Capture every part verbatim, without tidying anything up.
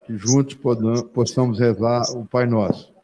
que juntos possamos rezar o Pai Nosso.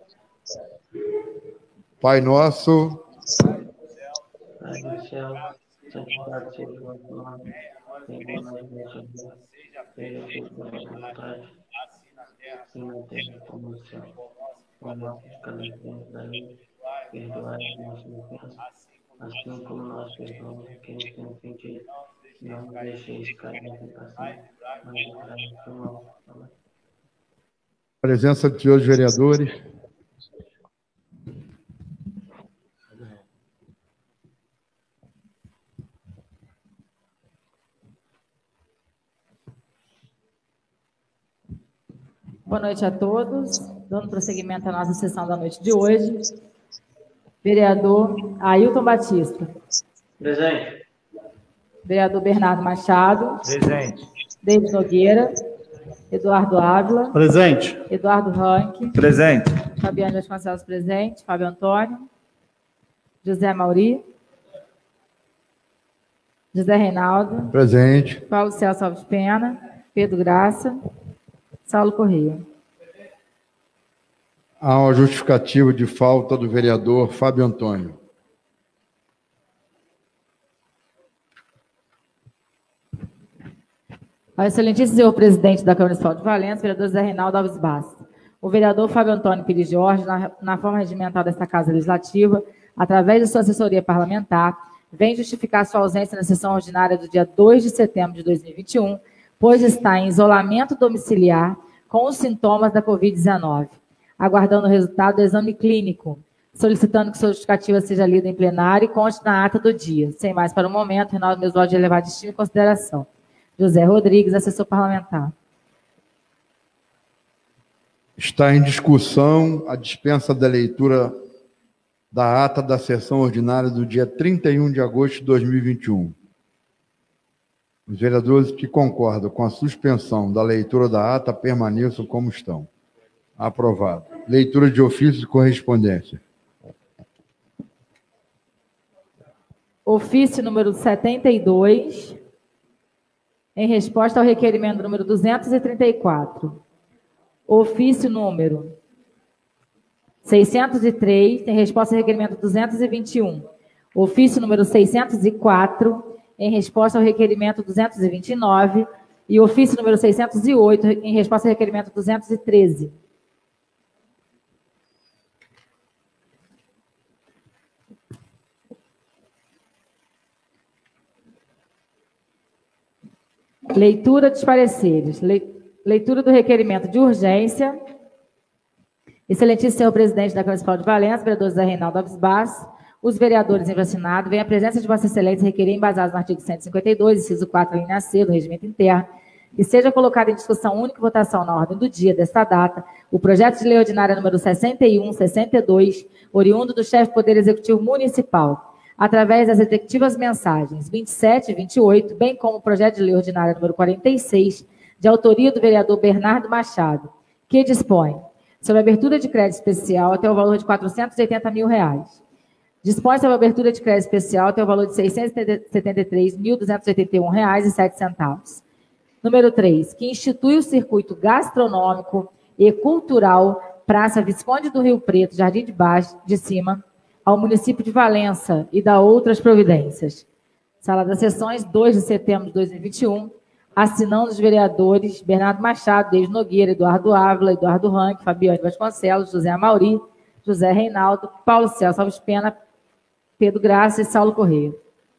Pai Nosso, Pai do céu, santificado seja o vosso nome, venha a nós o vosso reino, seja feita a vossa vontade, assim na terra como no céu. O nosso de cada dia nos dai hoje, perdoai as nossas ofensas, assim como nós perdoamos quem nos tem ofendido. Não nos deixeis cair na tentação, mas livrai-nos do mal. Amém. presença dos senhores vereadores. Boa noite a todos. Dando prosseguimento à nossa sessão da noite de hoje. Vereador Ailton Batista. Presente. Vereador Bernardo Machado. Presente. David Nogueira. Eduardo Ávila. Presente. Eduardo Ranque. Presente. Fabiane Vasconcelos, presente. Fábio Antônio. José Mauri. José Reinaldo. Presente. Paulo Celso Alves Pena. Pedro Graça. Saulo Correia. Há uma justificativa de falta do vereador Fábio Antônio. Ao excelentíssimo senhor presidente da Câmara Municipal de Valença, vereador Zé Reinaldo Alves Bastos. O vereador Fábio Antônio Pires Jorge, na, na forma regimental desta Casa Legislativa, através de sua assessoria parlamentar, vem justificar sua ausência na sessão ordinária do dia dois de setembro de dois mil e vinte e um, pois está em isolamento domiciliar com os sintomas da covid dezenove, aguardando o resultado do exame clínico, solicitando que sua justificativa seja lida em plenário e conste na ata do dia. Sem mais para o momento, renovo meus votos de elevada estima e consideração. José Rodrigues, assessor parlamentar. Está em discussão a dispensa da leitura da ata da sessão ordinária do dia trinta e um de agosto de dois mil e vinte e um. Os vereadores que concordam com a suspensão da leitura da ata permaneçam como estão. Aprovado. Leitura de ofício de correspondência. Ofício número setenta e dois, em resposta ao requerimento número duzentos e trinta e quatro. Ofício número seiscentos e três, em resposta ao requerimento duzentos e vinte e um. Ofício número seiscentos e quatro, em resposta ao requerimento duzentos e vinte e nove. E ofício número seiscentos e oito, em resposta ao requerimento duzentos e treze. Leitura dos pareceres. Leitura do requerimento de urgência. Excelentíssimo senhor presidente da Câmara Municipal de Valença, vereador Zé Reinaldo Alves Bastos, os vereadores em vacinado, vem a presença de Vossa Excelência requerer, embasados no artigo cento e cinquenta e dois, inciso quatro, linha C, do regimento interno, que seja colocado em discussão única e votação na ordem do dia desta data o projeto de lei ordinária número sessenta e um, sessenta e dois, oriundo do chefe do Poder Executivo Municipal, através das respectivas mensagens vinte e sete e vinte e oito, bem como o projeto de lei ordinária número quarenta e seis, de autoria do vereador Bernardo Machado, que dispõe sobre a abertura de crédito especial até o valor de quatrocentos e oitenta mil reais. Dispõe sobre a abertura de crédito especial até o valor de seiscentos e setenta e três mil duzentos e oitenta e um reais e sete centavos. Número três, que institui o circuito gastronômico e cultural Praça Visconde do Rio Preto, Jardim de Baixo, de Cima, ao município de Valença e da outras providências. Sala das Sessões, dois de setembro de dois mil e vinte e um, assinando os vereadores Bernardo Machado, David Nogueira, Eduardo Ávila, Eduardo Ranque, Fabiane Vasconcelos, José Mauri, José Reinaldo, Paulo Celso Alves Pena, Pedro Graça e Saulo Correia.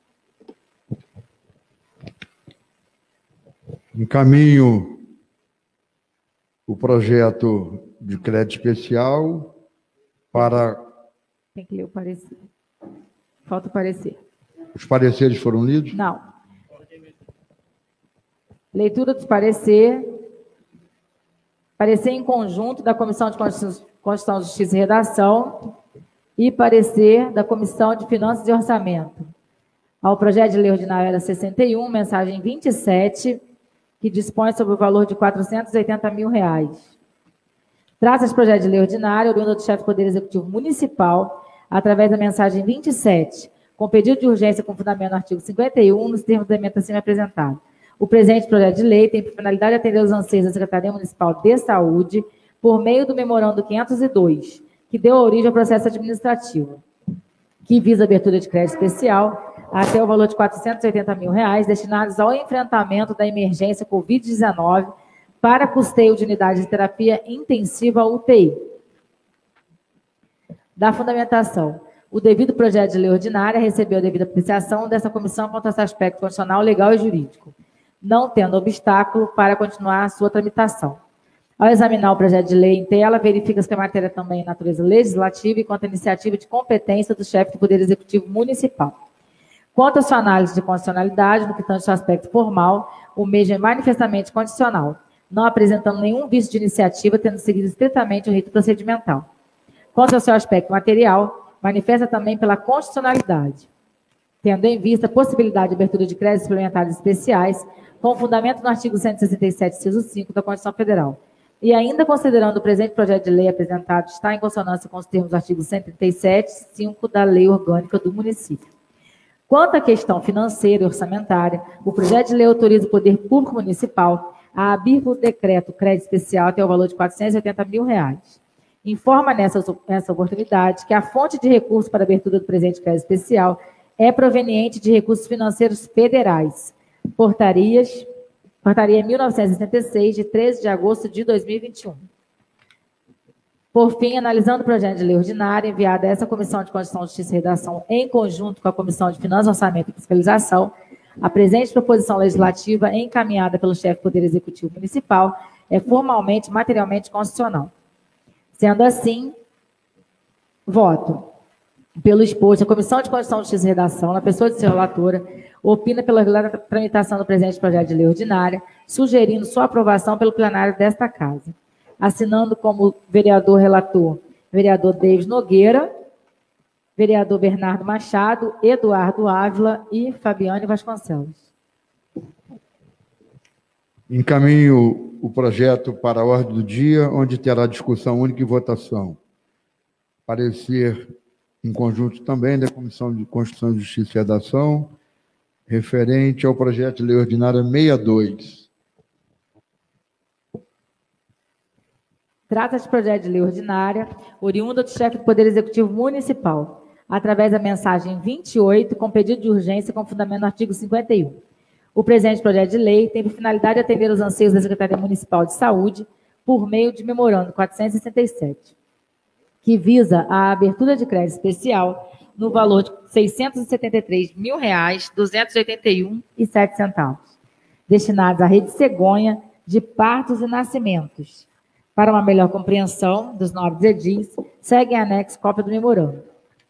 Encaminho o projeto de crédito especial para... Tem que ler o parecer. Falta o parecer. Os pareceres foram lidos? Não. Leitura dos parecer. Parecer em conjunto da Comissão de Constituição, Justiça e Redação e parecer da Comissão de Finanças e Orçamento. Ao projeto de lei ordinária sessenta e um, mensagem vinte e sete, que dispõe sobre o valor de quatrocentos e oitenta mil reais. Trata esse projeto de lei ordinária, oriundo do chefe do Poder Executivo Municipal, através da mensagem vinte e sete, com pedido de urgência com fundamento no artigo cinquenta e um, nos termos da emenda acima apresentada. O presente projeto de lei tem por finalidade atender os anseios da Secretaria Municipal de Saúde por meio do memorando quinhentos e dois, que deu origem ao processo administrativo, que visa a abertura de crédito especial até o valor de quatrocentos e oitenta mil reais destinados ao enfrentamento da emergência covid dezenove para custeio de unidades de terapia intensiva U T I. Da fundamentação. O devido projeto de lei ordinária recebeu a devida apreciação dessa comissão quanto a esse aspecto constitucional, legal e jurídico, não tendo obstáculo para continuar a sua tramitação. Ao examinar o projeto de lei em tela, verifica-se que a matéria também é natureza legislativa e quanto à iniciativa de competência do chefe do Poder Executivo Municipal. Quanto à sua análise de constitucionalidade, no que tange ao seu aspecto formal, o mesmo é manifestamente condicional, não apresentando nenhum vício de iniciativa, tendo seguido estritamente o rito procedimental. Quanto ao seu aspecto material, manifesta também pela constitucionalidade, tendo em vista a possibilidade de abertura de créditos suplementares especiais, com fundamento no artigo cento e sessenta e sete, inciso cinco da Constituição Federal. E ainda considerando o presente projeto de lei apresentado está em consonância com os termos do artigo cento e trinta e sete, cinco da Lei Orgânica do Município. Quanto à questão financeira e orçamentária, o projeto de lei autoriza o Poder Público Municipal a abrir por decreto crédito especial até o valor de quatrocentos e oitenta mil reais. Informa nessa, nessa oportunidade que a fonte de recursos para a abertura do presente crédito especial é proveniente de recursos financeiros federais. Portarias, portaria mil novecentos e setenta e seis, de treze de agosto de dois mil e vinte e um. Por fim, analisando o projeto de lei ordinária enviado a essa Comissão de Constituição, Justiça e Redação em conjunto com a Comissão de Finanças, Orçamento e Fiscalização, a presente proposição legislativa encaminhada pelo chefe do Poder Executivo Municipal é formalmente e materialmente constitucional. Sendo assim, voto. Pelo exposto, a Comissão de Constituição, Justiça e Redação, na pessoa de sua relatora, opina pela regular tramitação do presente projeto de lei ordinária, sugerindo sua aprovação pelo plenário desta Casa. Assinando como vereador relator, vereador Davis Nogueira, vereador Bernardo Machado, Eduardo Ávila e Fabiane Vasconcelos. Encaminho o projeto para a ordem do dia, onde terá discussão única e votação. Parecer em conjunto também da Comissão de Constituição, Justiça e Redação, referente ao projeto de lei ordinária sessenta e dois. Trata-se de projeto de lei ordinária, oriunda do chefe do Poder Executivo Municipal, através da mensagem vinte e oito, com pedido de urgência com fundamento no artigo cinquenta e um. O presente projeto de lei tem por finalidade atender os anseios da Secretaria Municipal de Saúde por meio de memorando quatrocentos e sessenta e sete, que visa a abertura de crédito especial no valor de seiscentos e setenta e três mil reais, duzentos e oitenta e um reais e sete centavos, destinados à rede cegonha de partos e nascimentos. Para uma melhor compreensão dos nobres edis, segue em anexo cópia do memorando.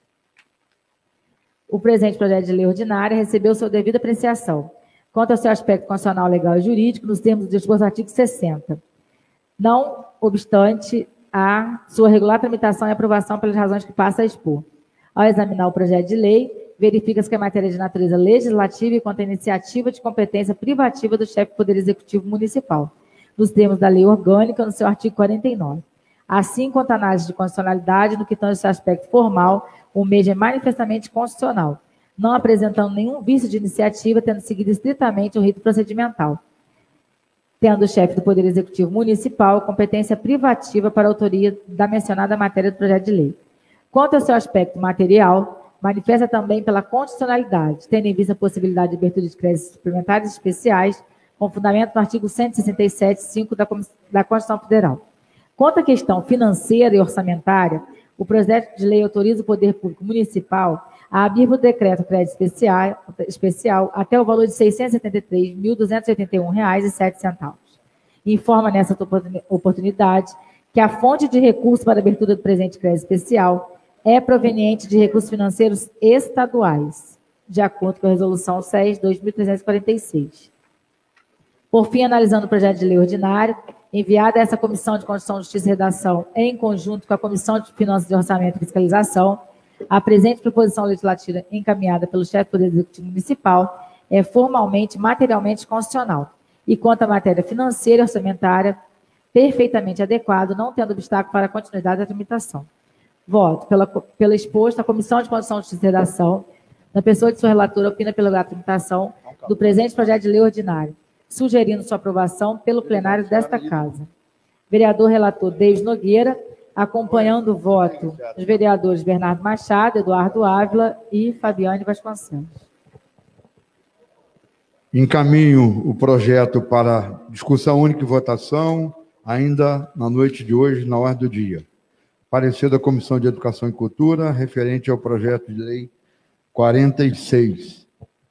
O presente projeto de lei ordinária recebeu sua devida apreciação, quanto ao seu aspecto constitucional, legal e jurídico, nos termos do disposto do artigo sessenta. Não obstante a sua regular tramitação e aprovação pelas razões que passa a expor. Ao examinar o projeto de lei, verifica-se que a matéria é de natureza legislativa e quanto à iniciativa de competência privativa do chefe do Poder Executivo Municipal, nos termos da lei orgânica, no seu artigo quarenta e nove. Assim, quanto à análise de constitucionalidade, no que tange ao seu aspecto formal, o mesmo é manifestamente constitucional, não apresentando nenhum vício de iniciativa, tendo seguido estritamente o rito procedimental, tendo o chefe do Poder Executivo Municipal competência privativa para a autoria da mencionada matéria do projeto de lei. Quanto ao seu aspecto material, manifesta também pela constitucionalidade, tendo em vista a possibilidade de abertura de créditos suplementares especiais, com fundamento no artigo cento e sessenta e sete, cinco da Constituição Federal. Quanto à questão financeira e orçamentária, o projeto de lei autoriza o Poder Público Municipal a abrir por decreto crédito especial, especial até o valor de seiscentos e setenta e três mil, duzentos e oitenta e um reais e sete centavos. Informa nessa oportunidade que a fonte de recursos para a abertura do presente crédito especial é proveniente de recursos financeiros estaduais, de acordo com a Resolução S E S dois mil trezentos e quarenta e seis. Por fim, analisando o projeto de lei ordinário, enviada a essa Comissão de Constituição, Justiça e Redação, em conjunto com a Comissão de Finanças de Orçamento e Fiscalização, a presente proposição legislativa encaminhada pelo chefe do Poder Executivo Municipal é formalmente e materialmente constitucional, e quanto à matéria financeira e orçamentária, perfeitamente adequado, não tendo obstáculo para a continuidade da tramitação. Voto pela, pela exposta, a Comissão de Constituição, Justiça e Redação, na pessoa de sua relatora, opina pela tramitação do presente projeto de lei ordinário, sugerindo sua aprovação pelo plenário desta Casa. Vereador relator Deis Nogueira, acompanhando o voto dos vereadores Bernardo Machado, Eduardo Ávila e Fabiane Vasconcelos. Encaminho o projeto para discussão única e votação, ainda na noite de hoje, na ordem do dia. Parecer da Comissão de Educação e Cultura, referente ao projeto de lei quarenta e seis.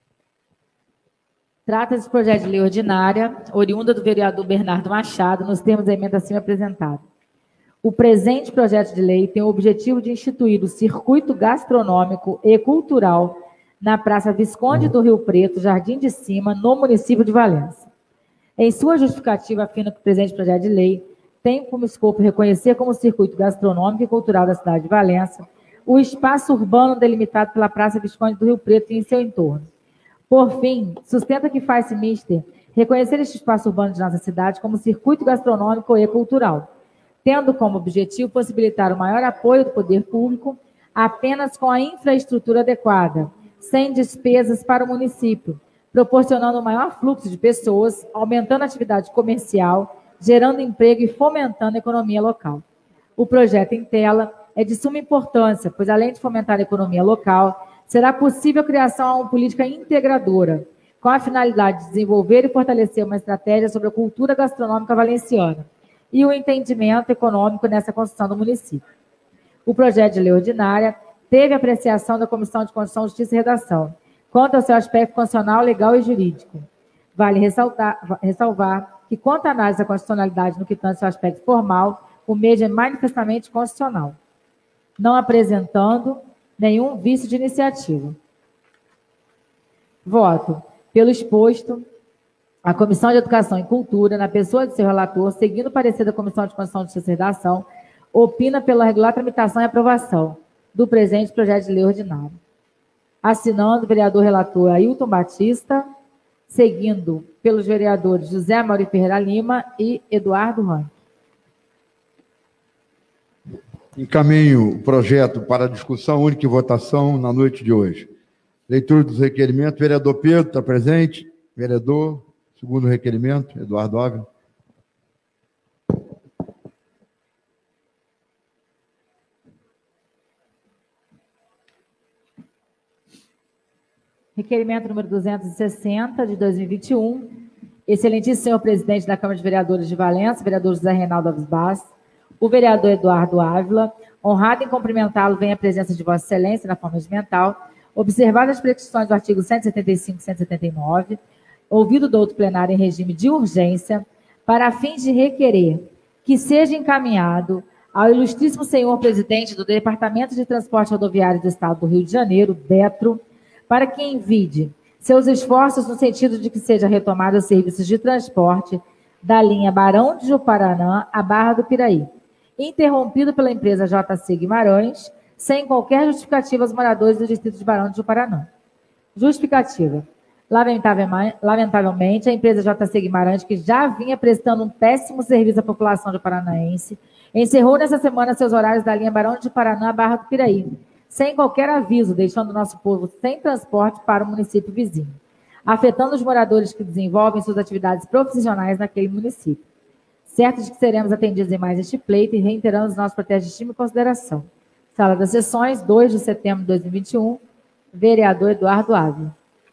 Trata-se de projeto de lei ordinária, oriunda do vereador Bernardo Machado, nos termos da emenda acima apresentada. O presente projeto de lei tem o objetivo de instituir o circuito gastronômico e cultural na Praça Visconde do Rio Preto, Jardim de Cima, no município de Valença. Em sua justificativa, afirma que o presente projeto de lei tem como escopo reconhecer como circuito gastronômico e cultural da cidade de Valença o espaço urbano delimitado pela Praça Visconde do Rio Preto e em seu entorno. Por fim, sustenta que faz-se mister reconhecer este espaço urbano de nossa cidade como circuito gastronômico e cultural, tendo como objetivo possibilitar o maior apoio do poder público apenas com a infraestrutura adequada, sem despesas para o município, proporcionando o maior fluxo de pessoas, aumentando a atividade comercial, gerando emprego e fomentando a economia local. O projeto em tela é de suma importância, pois além de fomentar a economia local, será possível a criação de uma política integradora, com a finalidade de desenvolver e fortalecer uma estratégia sobre a cultura gastronômica valenciana e o entendimento econômico nessa construção do município. O projeto de lei ordinária teve apreciação da Comissão de Constituição, Justiça e Redação, quanto ao seu aspecto constitucional, legal e jurídico. Vale ressaltar, ressalvar que, quanto à análise da constitucionalidade no que tange ao seu aspecto formal, o mesmo é manifestamente constitucional, não apresentando nenhum vício de iniciativa. Voto. Pelo exposto, a Comissão de Educação e Cultura, na pessoa de seu relator, seguindo o parecer da Comissão de Constituição, Justiça e Redação, opina pela regular tramitação e aprovação do presente projeto de lei ordinário. Assinando o vereador relator Ailton Batista, seguindo pelos vereadores José Mauri Ferreira Lima e Eduardo Ranque. Encaminho o projeto para discussão única e votação na noite de hoje. Leitura dos requerimentos. Vereador Pedro, está presente? Vereador, segundo requerimento, Eduardo Ávila. Requerimento número duzentos e sessenta, de dois mil e vinte e um. Excelentíssimo senhor presidente da Câmara de Vereadores de Valença, vereador José Reinaldo Alves Bas, o vereador Eduardo Ávila, honrado em cumprimentá-lo, vem a presença de Vossa Excelência na forma regimental, observadas as prescrições do artigo cento e setenta e cinco e cento e setenta e nove, ouvido o douto plenário em regime de urgência, para fins de requerer que seja encaminhado ao ilustríssimo senhor presidente do Departamento de Transporte Rodoviário do Estado do Rio de Janeiro, DETRO, para que envide seus esforços no sentido de que seja retomado os serviços de transporte da linha Barão de Juparanã à Barra do Piraí, interrompido pela empresa J C Guimarães, sem qualquer justificativa aos moradores do distrito de Barão de Juparanã. Justificativa. Lamentavelmente, a empresa J C Guimarães, que já vinha prestando um péssimo serviço à população de paranaense, encerrou nessa semana seus horários da linha Barão de Juparanã à Barra do Piraí, sem qualquer aviso, deixando o nosso povo sem transporte para o município vizinho, afetando os moradores que desenvolvem suas atividades profissionais naquele município. Certo de que seremos atendidos em mais este pleito e reiteramos nosso protesto de estima e consideração. Sala das Sessões, dois de setembro de dois mil e vinte e um, vereador Eduardo Ávila.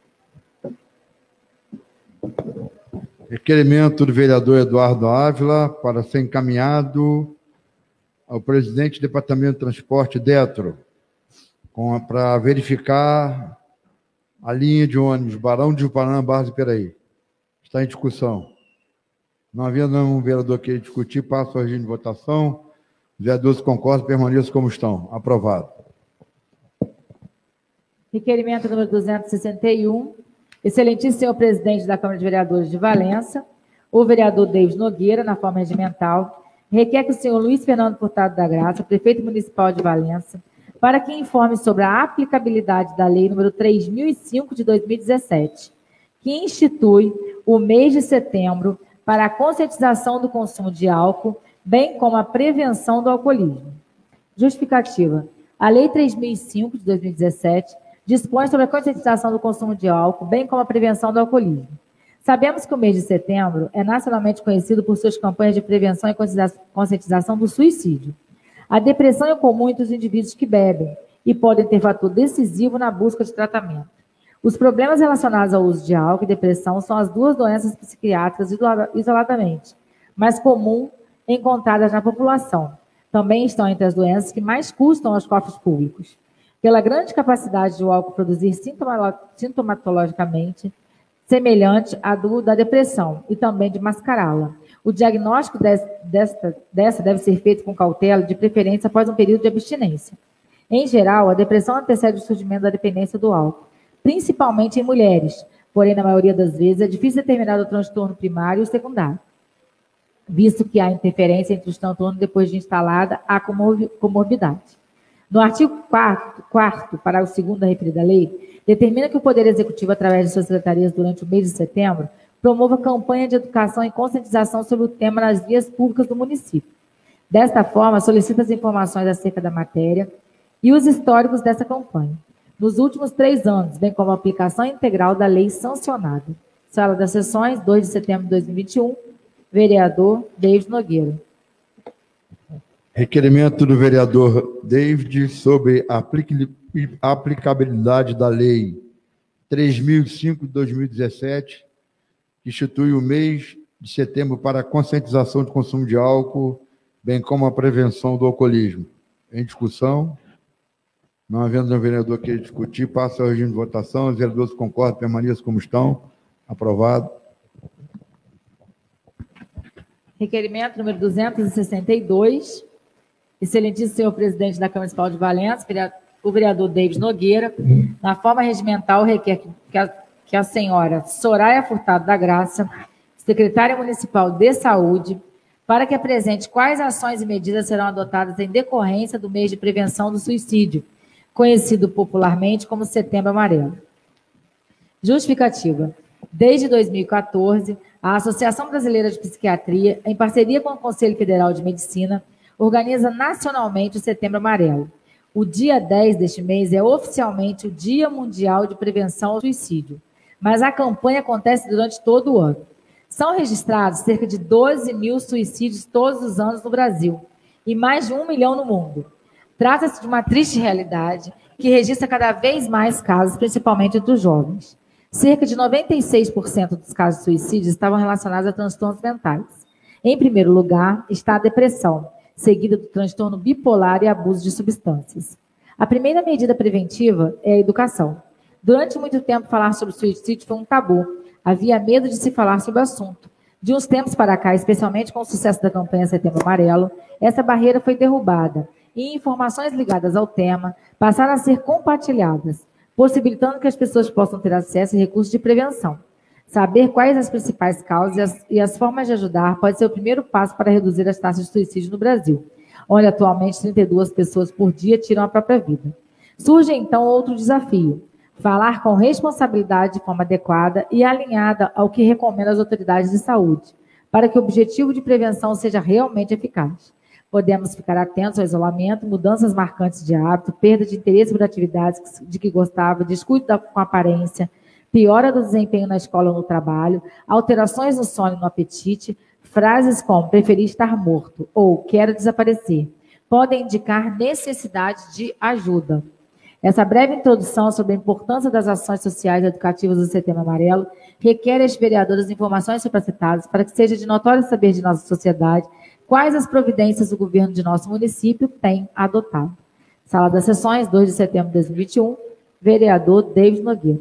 Requerimento do vereador Eduardo Ávila para ser encaminhado ao presidente do Departamento de Transporte, DETRO, para verificar a linha de ônibus Barão de Juparanã, Barra do Piraí. Está em discussão. Não havendo nenhum vereador que discutir, passo ao regime de votação. Os vereadores concordam, permaneçam como estão. Aprovado. Requerimento número duzentos e sessenta e um. Excelentíssimo senhor presidente da Câmara de Vereadores de Valença, o vereador Deis Nogueira, na forma regimental, requer que o senhor Luiz Fernando Furtado da Graça, prefeito municipal de Valença, para que informe sobre a aplicabilidade da Lei número três mil e cinco, de dois mil e dezessete, que institui o mês de setembro para a conscientização do consumo de álcool, bem como a prevenção do alcoolismo. Justificativa. A Lei três mil e cinco, de dois mil e dezessete, dispõe sobre a conscientização do consumo de álcool, bem como a prevenção do alcoolismo. Sabemos que o mês de setembro é nacionalmente conhecido por suas campanhas de prevenção e conscientização do suicídio. A depressão é comum entre os indivíduos que bebem e podem ter fator decisivo na busca de tratamento. Os problemas relacionados ao uso de álcool e depressão são as duas doenças psiquiátricas isoladamente, mais comum encontradas na população. Também estão entre as doenças que mais custam aos cofres públicos. Pela grande capacidade do álcool produzir sintomatologicamente semelhante à do, da depressão e também de mascará-la. O diagnóstico des, desta, dessa deve ser feito com cautela, de preferência após um período de abstinência. Em geral, a depressão antecede o surgimento da dependência do álcool, principalmente em mulheres, porém, na maioria das vezes, é difícil determinar o transtorno primário e o secundário, visto que há interferência entre os transtornos depois de instalada a comorbidade. No artigo quarto, parágrafo segundo da referida lei, determina que o Poder Executivo, através de suas secretarias durante o mês de setembro, promova campanha de educação e conscientização sobre o tema nas vias públicas do município. Desta forma, solicita as informações acerca da matéria e os históricos dessa campanha, nos últimos três anos, bem como a aplicação integral da lei sancionada. Sala das Sessões, dois de setembro de dois mil e vinte e um, vereador David Nogueira. Requerimento do vereador David sobre a aplicabilidade da Lei três mil e cinco de dois mil e dezessete, que institui o mês de setembro para a conscientização de consumo de álcool, bem como a prevenção do alcoolismo. Em discussão? Não havendo um vereador que discutir, passa ao regime de votação. Os vereadores concordam, permaneçam como estão. Aprovado. Requerimento número duzentos e sessenta e dois. Excelentíssimo senhor presidente da Câmara Municipal de Valença, o vereador David Nogueira, na forma regimental, requer que a, que a senhora Soraya Furtado da Graça, secretária municipal de saúde, para que apresente quais ações e medidas serão adotadas em decorrência do mês de prevenção do suicídio, conhecido popularmente como Setembro Amarelo. Justificativa. Desde dois mil e quatorze, a Associação Brasileira de Psiquiatria, em parceria com o Conselho Federal de Medicina, organiza nacionalmente o Setembro Amarelo. O dia dez deste mês é oficialmente o Dia Mundial de Prevenção ao Suicídio, mas a campanha acontece durante todo o ano. São registrados cerca de doze mil suicídios todos os anos no Brasil e mais de um milhão no mundo. Trata-se de uma triste realidade que registra cada vez mais casos, principalmente entre os jovens. Cerca de noventa e seis por cento dos casos de suicídio estavam relacionados a transtornos mentais. Em primeiro lugar está a depressão, seguida do transtorno bipolar e abuso de substâncias. A primeira medida preventiva é a educação. Durante muito tempo, falar sobre suicídio foi um tabu. Havia medo de se falar sobre o assunto. De uns tempos para cá, especialmente com o sucesso da campanha Setembro Amarelo, essa barreira foi derrubada e informações ligadas ao tema passaram a ser compartilhadas, possibilitando que as pessoas possam ter acesso a recursos de prevenção. Saber quais as principais causas e as, e as formas de ajudar pode ser o primeiro passo para reduzir as taxas de suicídio no Brasil, onde atualmente trinta e duas pessoas por dia tiram a própria vida. Surge então outro desafio: falar com responsabilidade de forma adequada e alinhada ao que recomendam as autoridades de saúde, para que o objetivo de prevenção seja realmente eficaz. Podemos ficar atentos ao isolamento, mudanças marcantes de hábito, perda de interesse por atividades de que gostava, descuido com a aparência, piora do desempenho na escola ou no trabalho, alterações no sono e no apetite, frases como preferi estar morto ou quero desaparecer, podem indicar necessidade de ajuda. Essa breve introdução sobre a importância das ações sociais e educativas do Setembro Amarelo requer aos vereadores informações supracitadas para que seja de notório saber de nossa sociedade quais as providências o governo de nosso município tem adotado. Sala das Sessões, dois de setembro de dois mil e vinte e um, vereador David Nogueira.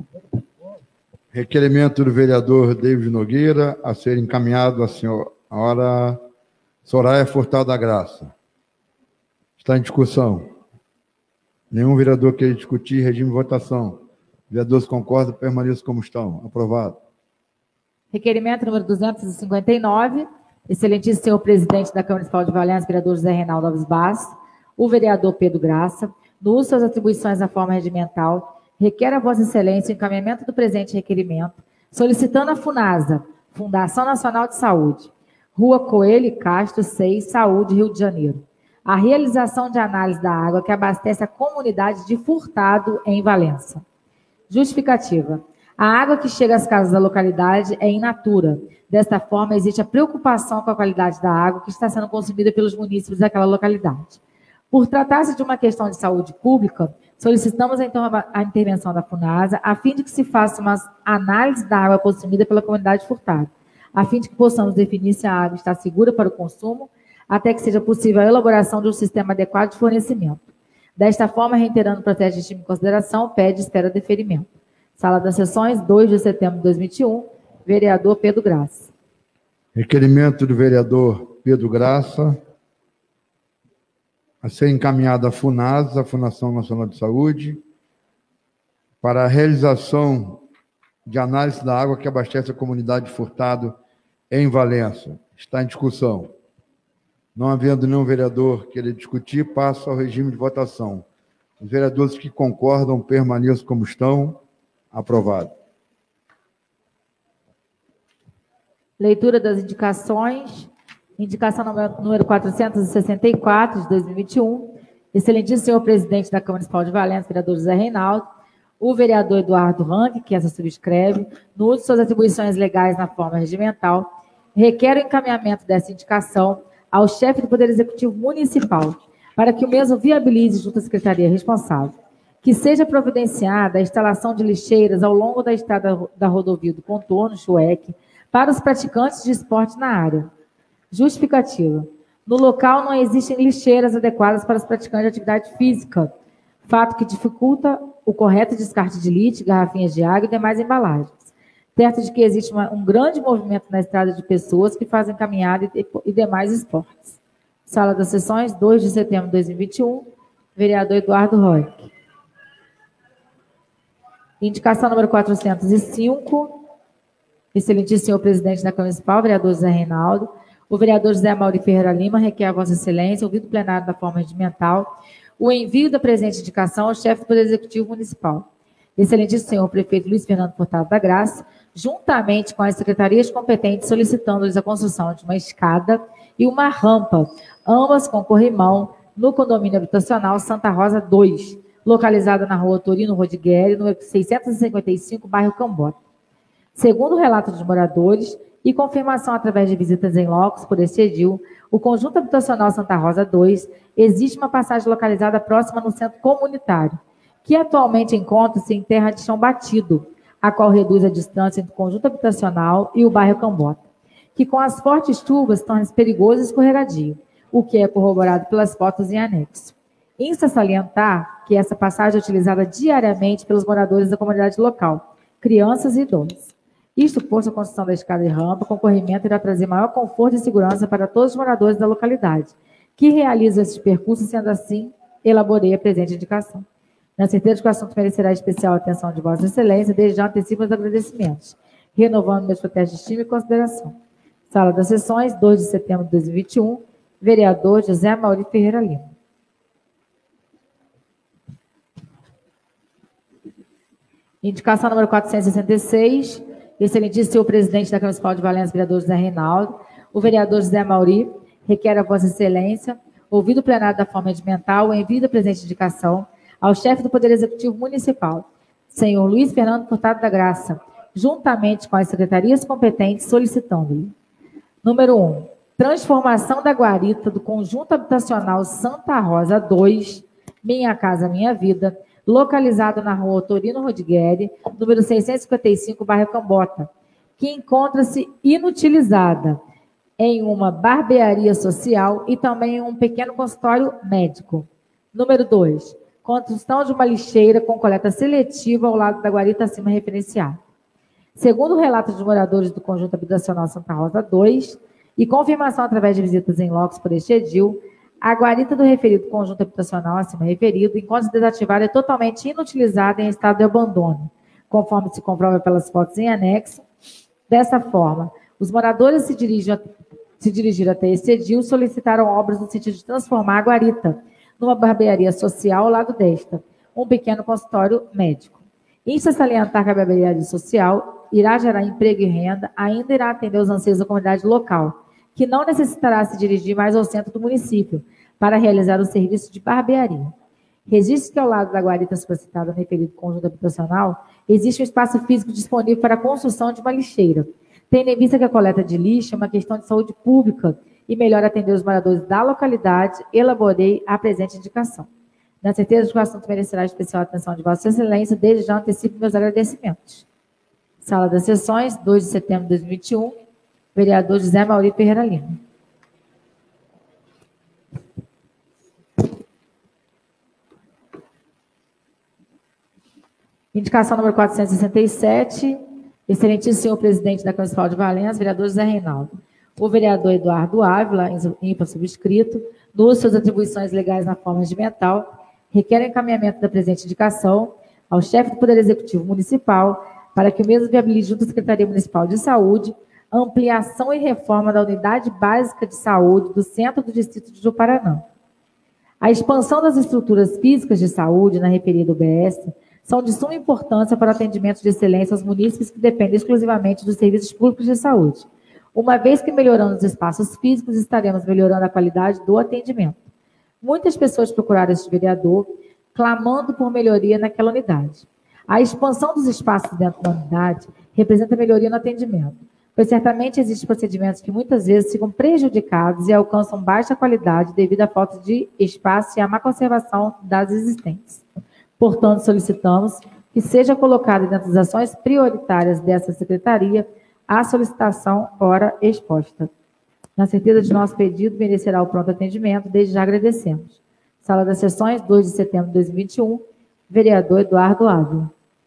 Requerimento do vereador David Nogueira a ser encaminhado à senhora Soraya Furtado da Graça. Está em discussão. Nenhum vereador quer discutir regime de votação. Vereadores concordam, permaneçam como estão. Aprovado. Requerimento número duzentos e cinquenta e nove. Excelentíssimo senhor presidente da Câmara Municipal de Valença, vereador José Reinaldo Alves Bass, o vereador Pedro Graça, no uso das atribuições da forma regimental, requer a Vossa Excelência o encaminhamento do presente requerimento, solicitando a FUNASA, Fundação Nacional de Saúde, Rua Coelho e Castro, seis, Saúde, Rio de Janeiro, a realização de análise da água que abastece a comunidade de Furtado, em Valença. Justificativa. A água que chega às casas da localidade é in natura. Desta forma, existe a preocupação com a qualidade da água que está sendo consumida pelos munícipes daquela localidade. Por tratar-se de uma questão de saúde pública, solicitamos então a intervenção da FUNASA a fim de que se faça uma análise da água consumida pela comunidade furtada, a fim de que possamos definir se a água está segura para o consumo, até que seja possível a elaboração de um sistema adequado de fornecimento. Desta forma, reiterando o processo de estima em consideração, pede e espera deferimento. Sala das Sessões, dois de setembro de dois mil e vinte e um, vereador Pedro Graça. Requerimento do vereador Pedro Graça a ser encaminhado à FUNASA, a Fundação Nacional de Saúde, para a realização de análise da água que abastece a comunidade de Furtado em Valença. Está em discussão. Não havendo nenhum vereador querer discutir, passo ao regime de votação. Os vereadores que concordam permaneçam como estão. Aprovado. Leitura das indicações. Indicação número quatrocentos e sessenta e quatro, de dois mil e vinte e um. Excelentíssimo senhor presidente da Câmara Municipal de Valença, vereador José Reinaldo, o vereador Eduardo Rank, que essa subscreve, no uso de suas atribuições legais na forma regimental, requer o encaminhamento dessa indicação ao chefe do Poder Executivo Municipal, para que o mesmo viabilize junto à secretaria responsável. Que seja providenciada a instalação de lixeiras ao longo da estrada da rodovia do Contorno, Chueque, para os praticantes de esporte na área. Justificativa. No local não existem lixeiras adequadas para os praticantes de atividade física, fato que dificulta o correto descarte de lixo, garrafinhas de água e demais embalagens. Certo de que existe uma, um grande movimento na estrada de pessoas que fazem caminhada e, e demais esportes. Sala das Sessões, dois de setembro de dois mil e vinte e um, vereador Eduardo Roque. Indicação número quatrocentos e cinco, excelentíssimo senhor presidente da Câmara Municipal, vereador José Reinaldo, o vereador José Mauri Ferreira Lima requer a Vossa Excelência, ouvido o plenário da forma regimental, o envio da presente indicação ao chefe do Poder Executivo Municipal. Excelentíssimo senhor prefeito Luiz Fernando Furtado da Graça, juntamente com as secretarias competentes, solicitando-lhes a construção de uma escada e uma rampa, ambas com corrimão, no condomínio habitacional Santa Rosa dois, localizada na rua Torino Rodigueri, número seiscentos e cinquenta e cinco, bairro Cambota. Segundo o relato dos moradores e confirmação através de visitas em locos por este edil, o conjunto habitacional Santa Rosa dois existe uma passagem localizada próxima no centro comunitário, que atualmente encontra-se em terra de chão batido, a qual reduz a distância entre o conjunto habitacional e o bairro Cambota, que com as fortes chuvas torna-se perigoso e escorregadio, o que é corroborado pelas fotos em anexo. Insta salientar que essa passagem é utilizada diariamente pelos moradores da comunidade local, crianças e idosos. Isto posto, a construção da escada e rampa com corrimento irá trazer maior conforto e segurança para todos os moradores da localidade, que realizam esses percursos, sendo assim, elaborei a presente indicação. Na certeza de que o assunto merecerá especial atenção de Vossa Excelência, desde já antecipo os agradecimentos, renovando meus protestos de estima e consideração. Sala das Sessões, dois de setembro de dois mil e vinte e um, vereador José Mauri Ferreira Lima. Indicação número quatrocentos e sessenta e seis, excelentíssimo senhor presidente da Câmara Municipal de Valença, vereador José Reinaldo, o vereador José Mauri requer a Vossa Excelência, ouvido o plenário da forma regimental, o envio da presente indicação ao chefe do Poder Executivo Municipal, senhor Luiz Fernando Furtado da Graça, juntamente com as secretarias competentes, solicitando-lhe. Número um, transformação da guarita do conjunto habitacional Santa Rosa dois, Minha Casa Minha Vida, localizado na rua Torino Rodigueri, número seiscentos e cinquenta e cinco, bairro Cambota, que encontra-se inutilizada em uma barbearia social e também em um pequeno consultório médico. Número dois, construção de uma lixeira com coleta seletiva ao lado da guarita acima referenciada. Segundo o relato dos moradores do conjunto habitacional Santa Rosa dois e confirmação através de visitas em locos por este edil, a guarita do referido conjunto habitacional acima referido encontra-se desativada e totalmente inutilizada em estado de abandono, conforme se comprova pelas fotos em anexo. Dessa forma, os moradores se, dirigem, se dirigiram até esse edil, solicitaram obras no sentido de transformar a guarita numa barbearia social ao lado desta, um pequeno consultório médico. Insta salientar que a barbearia social irá gerar emprego e renda, ainda irá atender os anseios da comunidade local, que não necessitará se dirigir mais ao centro do município para realizar o serviço de barbearia. Registre que ao lado da guarita supracitada no referido conjunto habitacional, existe um espaço físico disponível para a construção de uma lixeira. Tendo em vista que a coleta de lixo é uma questão de saúde pública e melhor atender os moradores da localidade, elaborei a presente indicação. Na certeza de que o assunto merecerá especial atenção de Vossa Excelência, desde já antecipo meus agradecimentos. Sala das Sessões, dois de setembro de dois mil e vinte e um, vereador José Mauri Ferreira Lima. Indicação número quatrocentos e sessenta e sete, excelentíssimo senhor presidente da Câmara Municipal de Valença, vereador José Reinaldo. O vereador Eduardo Ávila, ímpar subscrito, no uso de suas atribuições legais na forma regimental, requer o encaminhamento da presente indicação ao chefe do Poder Executivo Municipal para que o mesmo viabilize junto à Secretaria Municipal de Saúde ampliação e reforma da Unidade Básica de Saúde do Centro do Distrito de Juparanã. A expansão das estruturas físicas de saúde na referida U B S são de suma importância para o atendimento de excelência aos munícipes que dependem exclusivamente dos serviços públicos de saúde. Uma vez que melhorando os espaços físicos, estaremos melhorando a qualidade do atendimento. Muitas pessoas procuraram este vereador, clamando por melhoria naquela unidade. A expansão dos espaços dentro da unidade representa melhoria no atendimento, pois certamente existem procedimentos que muitas vezes ficam prejudicados e alcançam baixa qualidade devido à falta de espaço e à má conservação das existentes. Portanto, solicitamos que seja colocada dentro das ações prioritárias dessa secretaria a solicitação ora exposta. Na certeza de nosso pedido, merecerá o pronto atendimento, desde já agradecemos. Sala das Sessões, dois de setembro de dois mil e vinte e um, vereador Eduardo Ávila.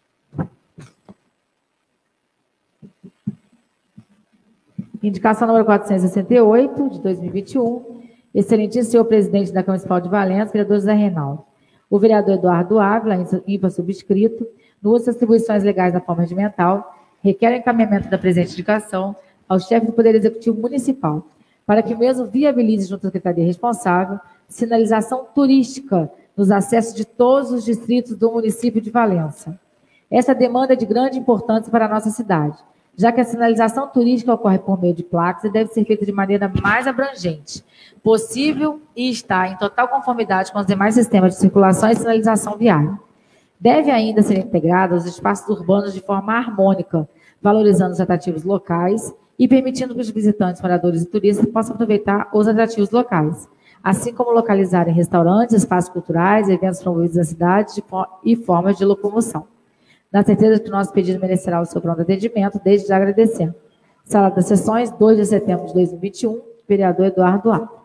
Indicação número quatrocentos e sessenta e oito, de dois mil e vinte e um, excelentíssimo senhor presidente da Câmara Municipal de Valença, vereador José Reinaldo. O vereador Eduardo Ávila, ímpar subscrito, no uso das atribuições legais da forma regimental, requer o encaminhamento da presente indicação ao chefe do Poder Executivo Municipal, para que o mesmo viabilize junto à Secretaria responsável sinalização turística nos acessos de todos os distritos do município de Valença. Essa demanda é de grande importância para a nossa cidade, já que a sinalização turística ocorre por meio de placas e deve ser feita de maneira mais abrangente possível e está em total conformidade com os demais sistemas de circulação e sinalização viária. Deve ainda ser integrada aos espaços urbanos de forma harmônica, valorizando os atrativos locais e permitindo que os visitantes, moradores e turistas possam aproveitar os atrativos locais, assim como localizarem restaurantes, espaços culturais, eventos promovidos na cidade e formas de locomoção. Na certeza que o nosso pedido merecerá o seu pronto atendimento, desde já agradecendo. Sala das Sessões, dois de setembro de dois mil e vinte e um, vereador Eduardo Ávila.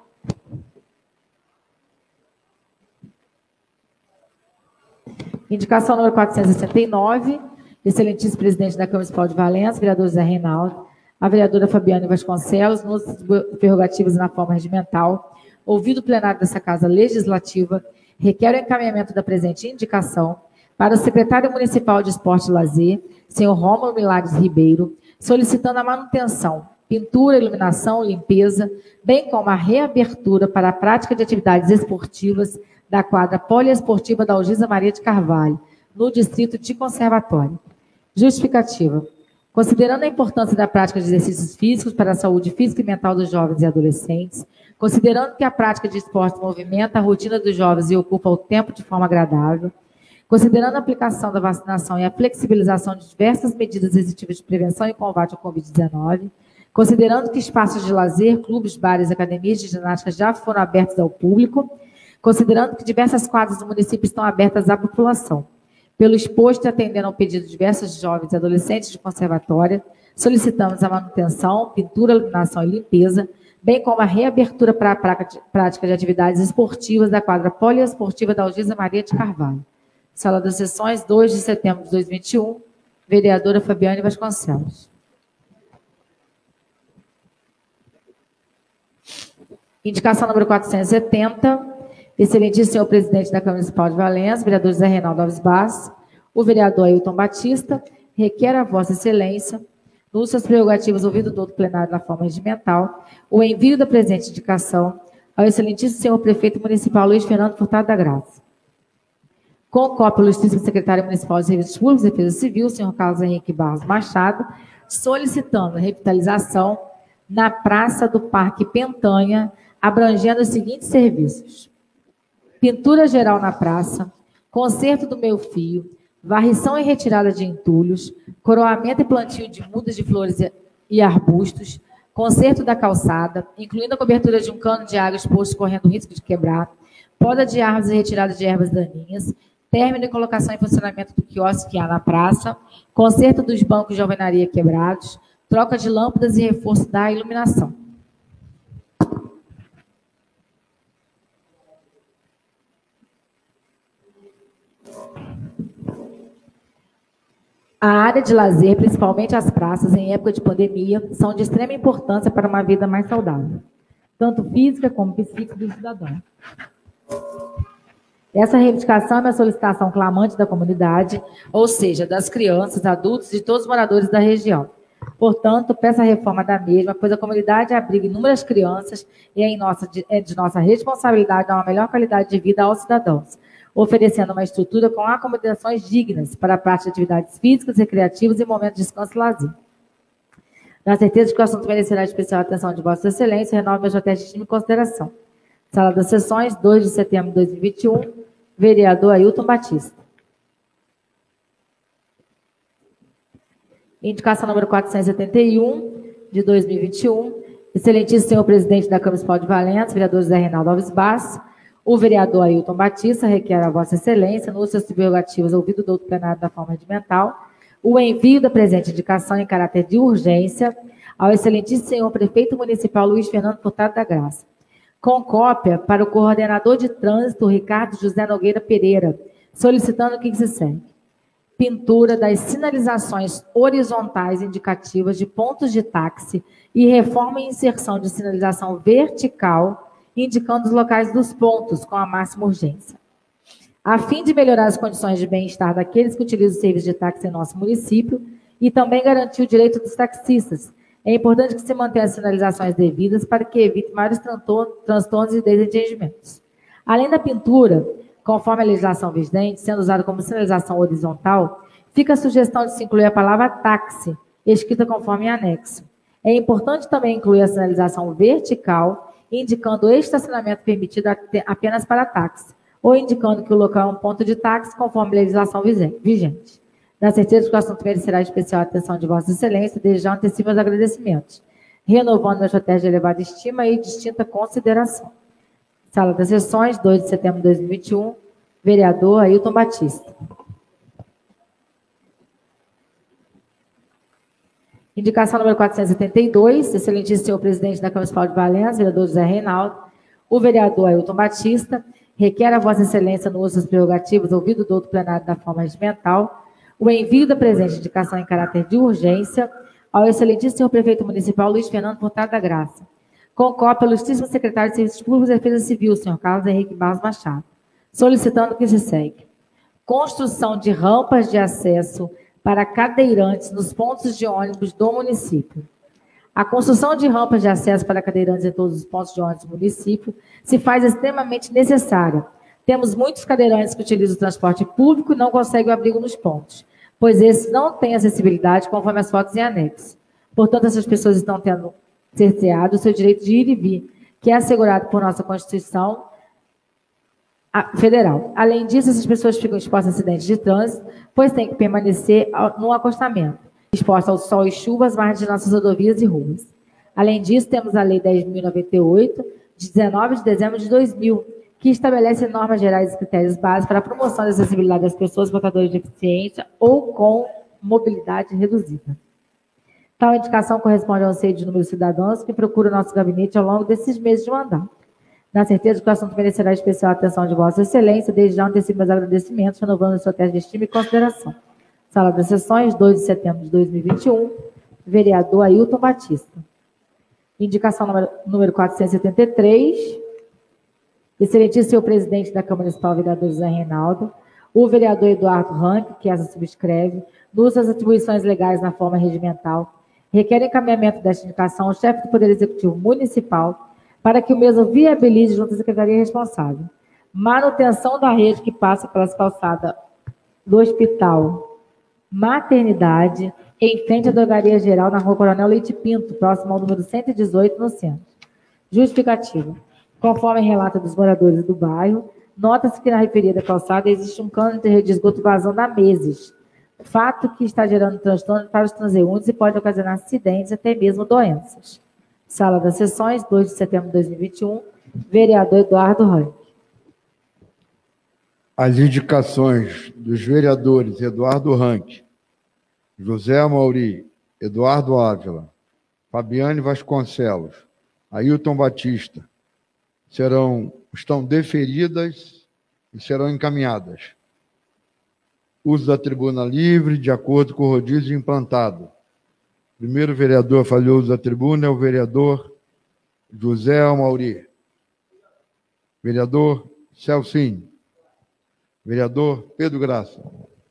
Indicação número quatrocentos e sessenta e nove, excelentíssimo presidente da Câmara Municipal de Valença, vereador José Reinaldo, a vereadora Fabiane Vasconcelos, nos prerrogativas na forma regimental, ouvido o plenário dessa Casa Legislativa, requer o encaminhamento da presente indicação para o secretário municipal de Esporte e Lazer, senhor Rômulo Milagres Ribeiro, solicitando a manutenção, pintura, iluminação, limpeza, bem como a reabertura para a prática de atividades esportivas da quadra poliesportiva da Algisa Maria de Carvalho, no distrito de Conservatório. Justificativa. Considerando a importância da prática de exercícios físicos para a saúde física e mental dos jovens e adolescentes, considerando que a prática de esporte movimenta a rotina dos jovens e ocupa o tempo de forma agradável, considerando a aplicação da vacinação e a flexibilização de diversas medidas restritivas de prevenção e combate ao covid dezenove, considerando que espaços de lazer, clubes, bares e academias de ginástica já foram abertos ao público, considerando que diversas quadras do município estão abertas à população. Pelo exposto e atendendo ao pedido de diversos jovens e adolescentes de conservatória, solicitamos a manutenção, pintura, iluminação e limpeza, bem como a reabertura para a prática de atividades esportivas da quadra poliesportiva da Algisa Maria de Carvalho. Sala das Sessões, dois de setembro de dois mil e vinte e um, vereadora Fabiane Vasconcelos. Indicação número quatrocentos e setenta, excelentíssimo senhor presidente da Câmara Municipal de Valença, vereador José Reinaldo Alves Bass, o vereador Ailton Batista, requer a vossa excelência, nos seus prerrogativas ouvido do plenário na forma regimental, o envio da presente indicação ao excelentíssimo senhor prefeito municipal Luiz Fernando Furtado da Graça. Com cópia pelo ilustríssimo secretário municipal de Serviços Públicos e Defesa Civil, senhor Carlos Henrique Barros Machado, solicitando a revitalização na Praça do Parque Pentanha, abrangendo os seguintes serviços. pintura geral na praça, conserto do meio fio, varrição e retirada de entulhos, coroamento e plantio de mudas de flores e arbustos, conserto da calçada, incluindo a cobertura de um cano de água exposto correndo risco de quebrar, poda de árvores e retirada de ervas daninhas, término e colocação em funcionamento do quiosque que há na praça, conserto dos bancos de alvenaria quebrados, troca de lâmpadas e reforço da iluminação. A área de lazer, principalmente as praças, em época de pandemia, são de extrema importância para uma vida mais saudável, tanto física como psíquica do cidadão. Essa reivindicação é uma solicitação clamante da comunidade, ou seja, das crianças, adultos e todos os moradores da região. Portanto, peço a reforma da mesma, pois a comunidade abriga inúmeras crianças e é, em nossa, é de nossa responsabilidade dar uma melhor qualidade de vida aos cidadãos, oferecendo uma estrutura com acomodações dignas para a prática de atividades físicas, recreativas e momentos de descanso e lazer. Na certeza de que o assunto merecerá especial atenção de Vossa Excelência, renovo meu estratégia de estima e consideração. Sala das Sessões, dois de setembro de dois mil e vinte e um, vereador Ailton Batista. Indicação número quatrocentos e setenta e um, de dois mil e vinte e um, excelentíssimo senhor presidente da Câmara Municipal de Valença, vereador José Reinaldo Alves Basso, o vereador Ailton Batista requer a Vossa Excelência, nos seus prerrogativos, ouvido do outro plenário da forma regimental, o envio da presente indicação em caráter de urgência ao excelentíssimo senhor prefeito municipal Luiz Fernando Furtado da Graça, com cópia para o coordenador de trânsito Ricardo José Nogueira Pereira, solicitando o que se segue: pintura das sinalizações horizontais indicativas de pontos de táxi e reforma e inserção de sinalização vertical indicando os locais dos pontos com a máxima urgência. A fim de melhorar as condições de bem-estar daqueles que utilizam o serviço de táxi em nosso município e também garantir o direito dos taxistas, é importante que se mantenha as sinalizações devidas para que evite maiores transtornos e desentendimentos. Além da pintura, conforme a legislação vigente, sendo usada como sinalização horizontal, fica a sugestão de se incluir a palavra táxi, escrita conforme em anexo. É importante também incluir a sinalização vertical, indicando o estacionamento permitido apenas para táxi, ou indicando que o local é um ponto de táxi, conforme a legislação vigente. Na certeza de que o assunto merecerá especial atenção de Vossa Excelência, desde já antecipo meus agradecimentos, renovando minha estratégia de elevada estima e distinta consideração. Sala das Sessões, dois de setembro de dois mil e vinte e um, vereador Ailton Batista. Indicação número quatrocentos e setenta e dois, excelentíssimo senhor presidente da Câmara Municipal de Valença, vereador José Reinaldo, o vereador Ailton Batista requer a Vossa Excelência, no uso das prerrogativas, ouvido do outro plenário da forma regimental, o envio da presente indicação em caráter de urgência ao excelentíssimo senhor prefeito municipal Luiz Fernando Furtado da Graça, com cópia ao ilustríssimo secretário de Serviços Públicos e Defesa Civil, senhor Carlos Henrique Barros Machado, solicitando o que se segue: construção de rampas de acesso para cadeirantes nos pontos de ônibus do município. A construção de rampas de acesso para cadeirantes em todos os pontos de ônibus do município se faz extremamente necessária. Temos muitos cadeirantes que utilizam o transporte público e não conseguem o abrigo nos pontos, pois esses não têm acessibilidade conforme as fotos em anexo. Portanto, essas pessoas estão tendo cerceado o seu direito de ir e vir, que é assegurado por nossa Constituição Federal. Além disso, essas pessoas ficam expostas a acidentes de trânsito, pois têm que permanecer no acostamento, expostas ao sol e chuva às margens de nossas rodovias e ruas. Além disso, temos a Lei dez mil e noventa e oito, de dezenove de dezembro de dois mil, que estabelece normas gerais e critérios básicos para a promoção da acessibilidade das pessoas portadoras de deficiência ou com mobilidade reduzida. Tal indicação corresponde ao anseio de número de cidadãos que procuram nosso gabinete ao longo desses meses de mandato. Na certeza de que o assunto merecerá especial atenção de Vossa Excelência, desde já antecipo meus agradecimentos, renovando a sua tese de estima e consideração. Sala das Sessões, dois de setembro de dois mil e vinte e um, vereador Ailton Batista. Indicação número, número quatrocentos e setenta e três, excelentíssimo senhor presidente da Câmara Municipal, vereador José Reinaldo, o vereador Eduardo Rank, que essa subscreve, nos suas atribuições legais na forma regimental, requer encaminhamento desta indicação ao chefe do Poder Executivo Municipal, para que o mesmo viabilize junto à Secretaria responsável. Manutenção da rede que passa pelas calçadas do Hospital Maternidade, em frente à Drogaria Geral, na Rua Coronel Leite Pinto, próximo ao número cento e dezoito, no centro. Justificativa. Conforme relato dos moradores do bairro, Nota-se que na referida calçada existe um cano de rede de esgoto vazando há meses, fato que está gerando transtorno para os transeuntes e pode ocasionar acidentes e até mesmo doenças. Sala das Sessões, dois de setembro de dois mil e vinte e um, vereador Eduardo Rank. As indicações dos vereadores Eduardo Rank, José Amauri, Eduardo Ávila, Fabiane Vasconcelos, Ailton Batista, serão, estão deferidas e serão encaminhadas. Uso da tribuna livre, de acordo com o rodízio implantado. Primeiro vereador a fazer uso da tribuna é o vereador José Amauri. Vereador Celcinho. Vereador Pedro Graça.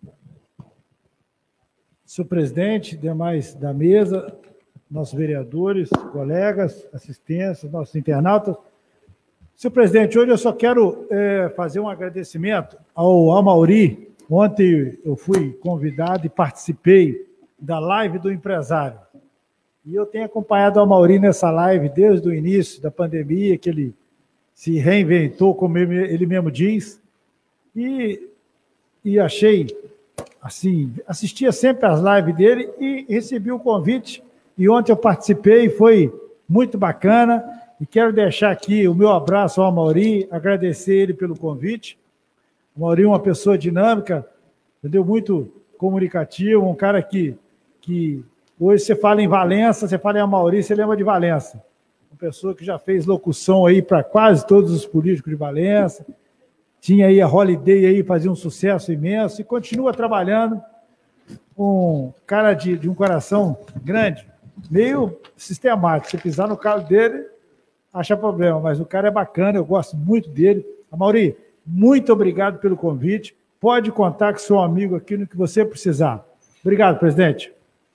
Senhor presidente, demais da mesa, nossos vereadores, colegas, assistências, nossos internautas. Senhor presidente, hoje eu só quero é, fazer um agradecimento ao Amauri. Ontem eu fui convidado e participei da live do empresário. E eu tenho acompanhado o Amauri nessa live desde o início da pandemia, que ele se reinventou, como ele mesmo diz, e, e achei, assim, assistia sempre às lives dele e recebi o convite, e ontem eu participei e foi muito bacana, e quero deixar aqui o meu abraço ao Amauri, agradecer ele pelo convite. O Amauri é uma pessoa dinâmica, entendeu? Muito comunicativo, um cara que, que hoje você fala em Valença, você fala em Amauri, você lembra de Valença. Uma pessoa que já fez locução aí para quase todos os políticos de Valença, tinha aí a Holiday aí, fazia um sucesso imenso e continua trabalhando. Um cara de, de um coração grande, meio sistemático. Se pisar no carro dele, acha problema, mas o cara é bacana, eu gosto muito dele. Amauri, muito obrigado pelo convite. Pode contar com seu amigo aqui no que você precisar. Obrigado, presidente.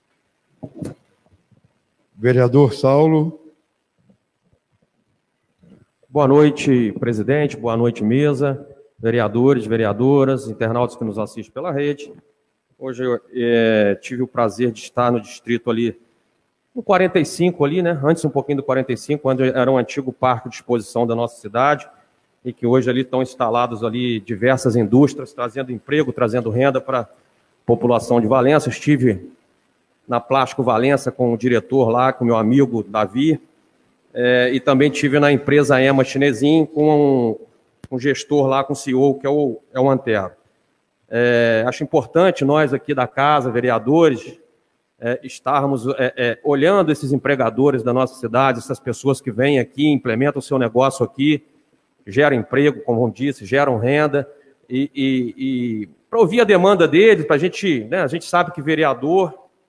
Vereador Saulo. Boa noite, presidente. Boa noite, mesa. Vereadores, vereadoras, internautas que nos assistem pela rede. Hoje eu é, tive o prazer de estar no distrito ali, no quarenta e cinco ali, né? Antes um pouquinho do quarenta e cinco, onde era um antigo parque de exposição da nossa cidade, e que hoje ali estão instalados ali diversas indústrias, trazendo emprego, trazendo renda para a população de Valença. Estive na Plástico Valença com o diretor lá, com o meu amigo Davi, é, e também estive na empresa Ema Chinesinho com um, um gestor lá, com o C E O, que é o, é o Antero. É, acho importante nós aqui da casa, vereadores, é, estarmos é, é, olhando esses empregadores da nossa cidade, essas pessoas que vêm aqui, implementam o seu negócio aqui, geram emprego, como eu disse, geram renda, e, e, e para ouvir a demanda deles, para a gente, né, a gente sabe que vereador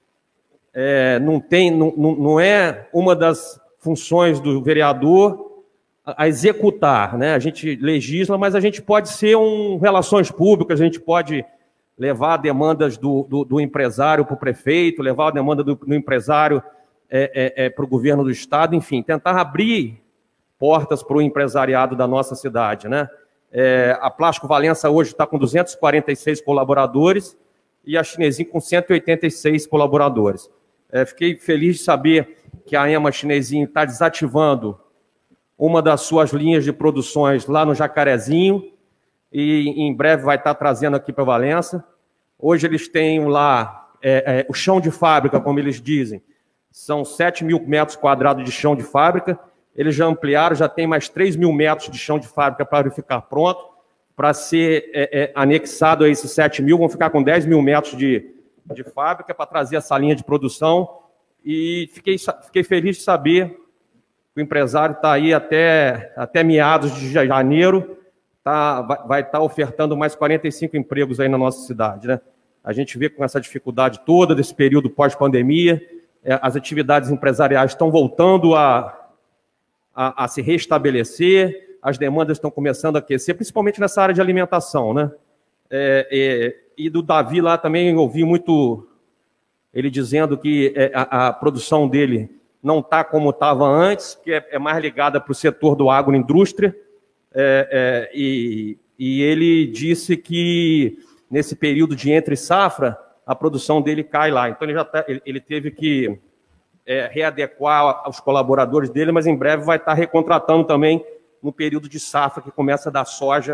é, não tem, não, não é uma das funções do vereador a, a executar, né? A gente legisla, mas a gente pode ser um relações públicas, a gente pode levar demandas do, do, do empresário para o prefeito, levar a demanda do, do empresário é, é, é, para o governo do estado, enfim, tentar abrir portas para o empresariado da nossa cidade, né? É, a Plástico Valença hoje está com duzentos e quarenta e seis colaboradores e a Chinesinho com cento e oitenta e seis colaboradores. É, fiquei feliz de saber que a Ema Chinesinho está desativando uma das suas linhas de produções lá no Jacarezinho e em breve vai estar trazendo aqui para Valença. Hoje eles têm lá é, é, o chão de fábrica, como eles dizem, são sete mil metros quadrados de chão de fábrica. Eles já ampliaram, já tem mais três mil metros de chão de fábrica para ficar pronto, para ser é, é, anexado a esses sete mil, vão ficar com dez mil metros de, de fábrica para trazer essa linha de produção. E fiquei, fiquei feliz de saber que o empresário está aí até, até meados de janeiro, tá, vai, vai estar ofertando mais quarenta e cinco empregos aí na nossa cidade, né? A gente vê com essa dificuldade toda desse período pós-pandemia, é, as atividades empresariais estão voltando a A, a se restabelecer, as demandas estão começando a aquecer, principalmente nessa área de alimentação, né? É, é, e do Davi lá também eu ouvi muito ele dizendo que é, a, a produção dele não está como estava antes, que é, é mais ligada para o setor do agroindústria, é, é, e, e ele disse que nesse período de entre safra, a produção dele cai lá. Então ele, já tá, ele, ele teve que É, readequar os colaboradores dele, mas em breve vai estar recontratando também no período de safra, que começa da soja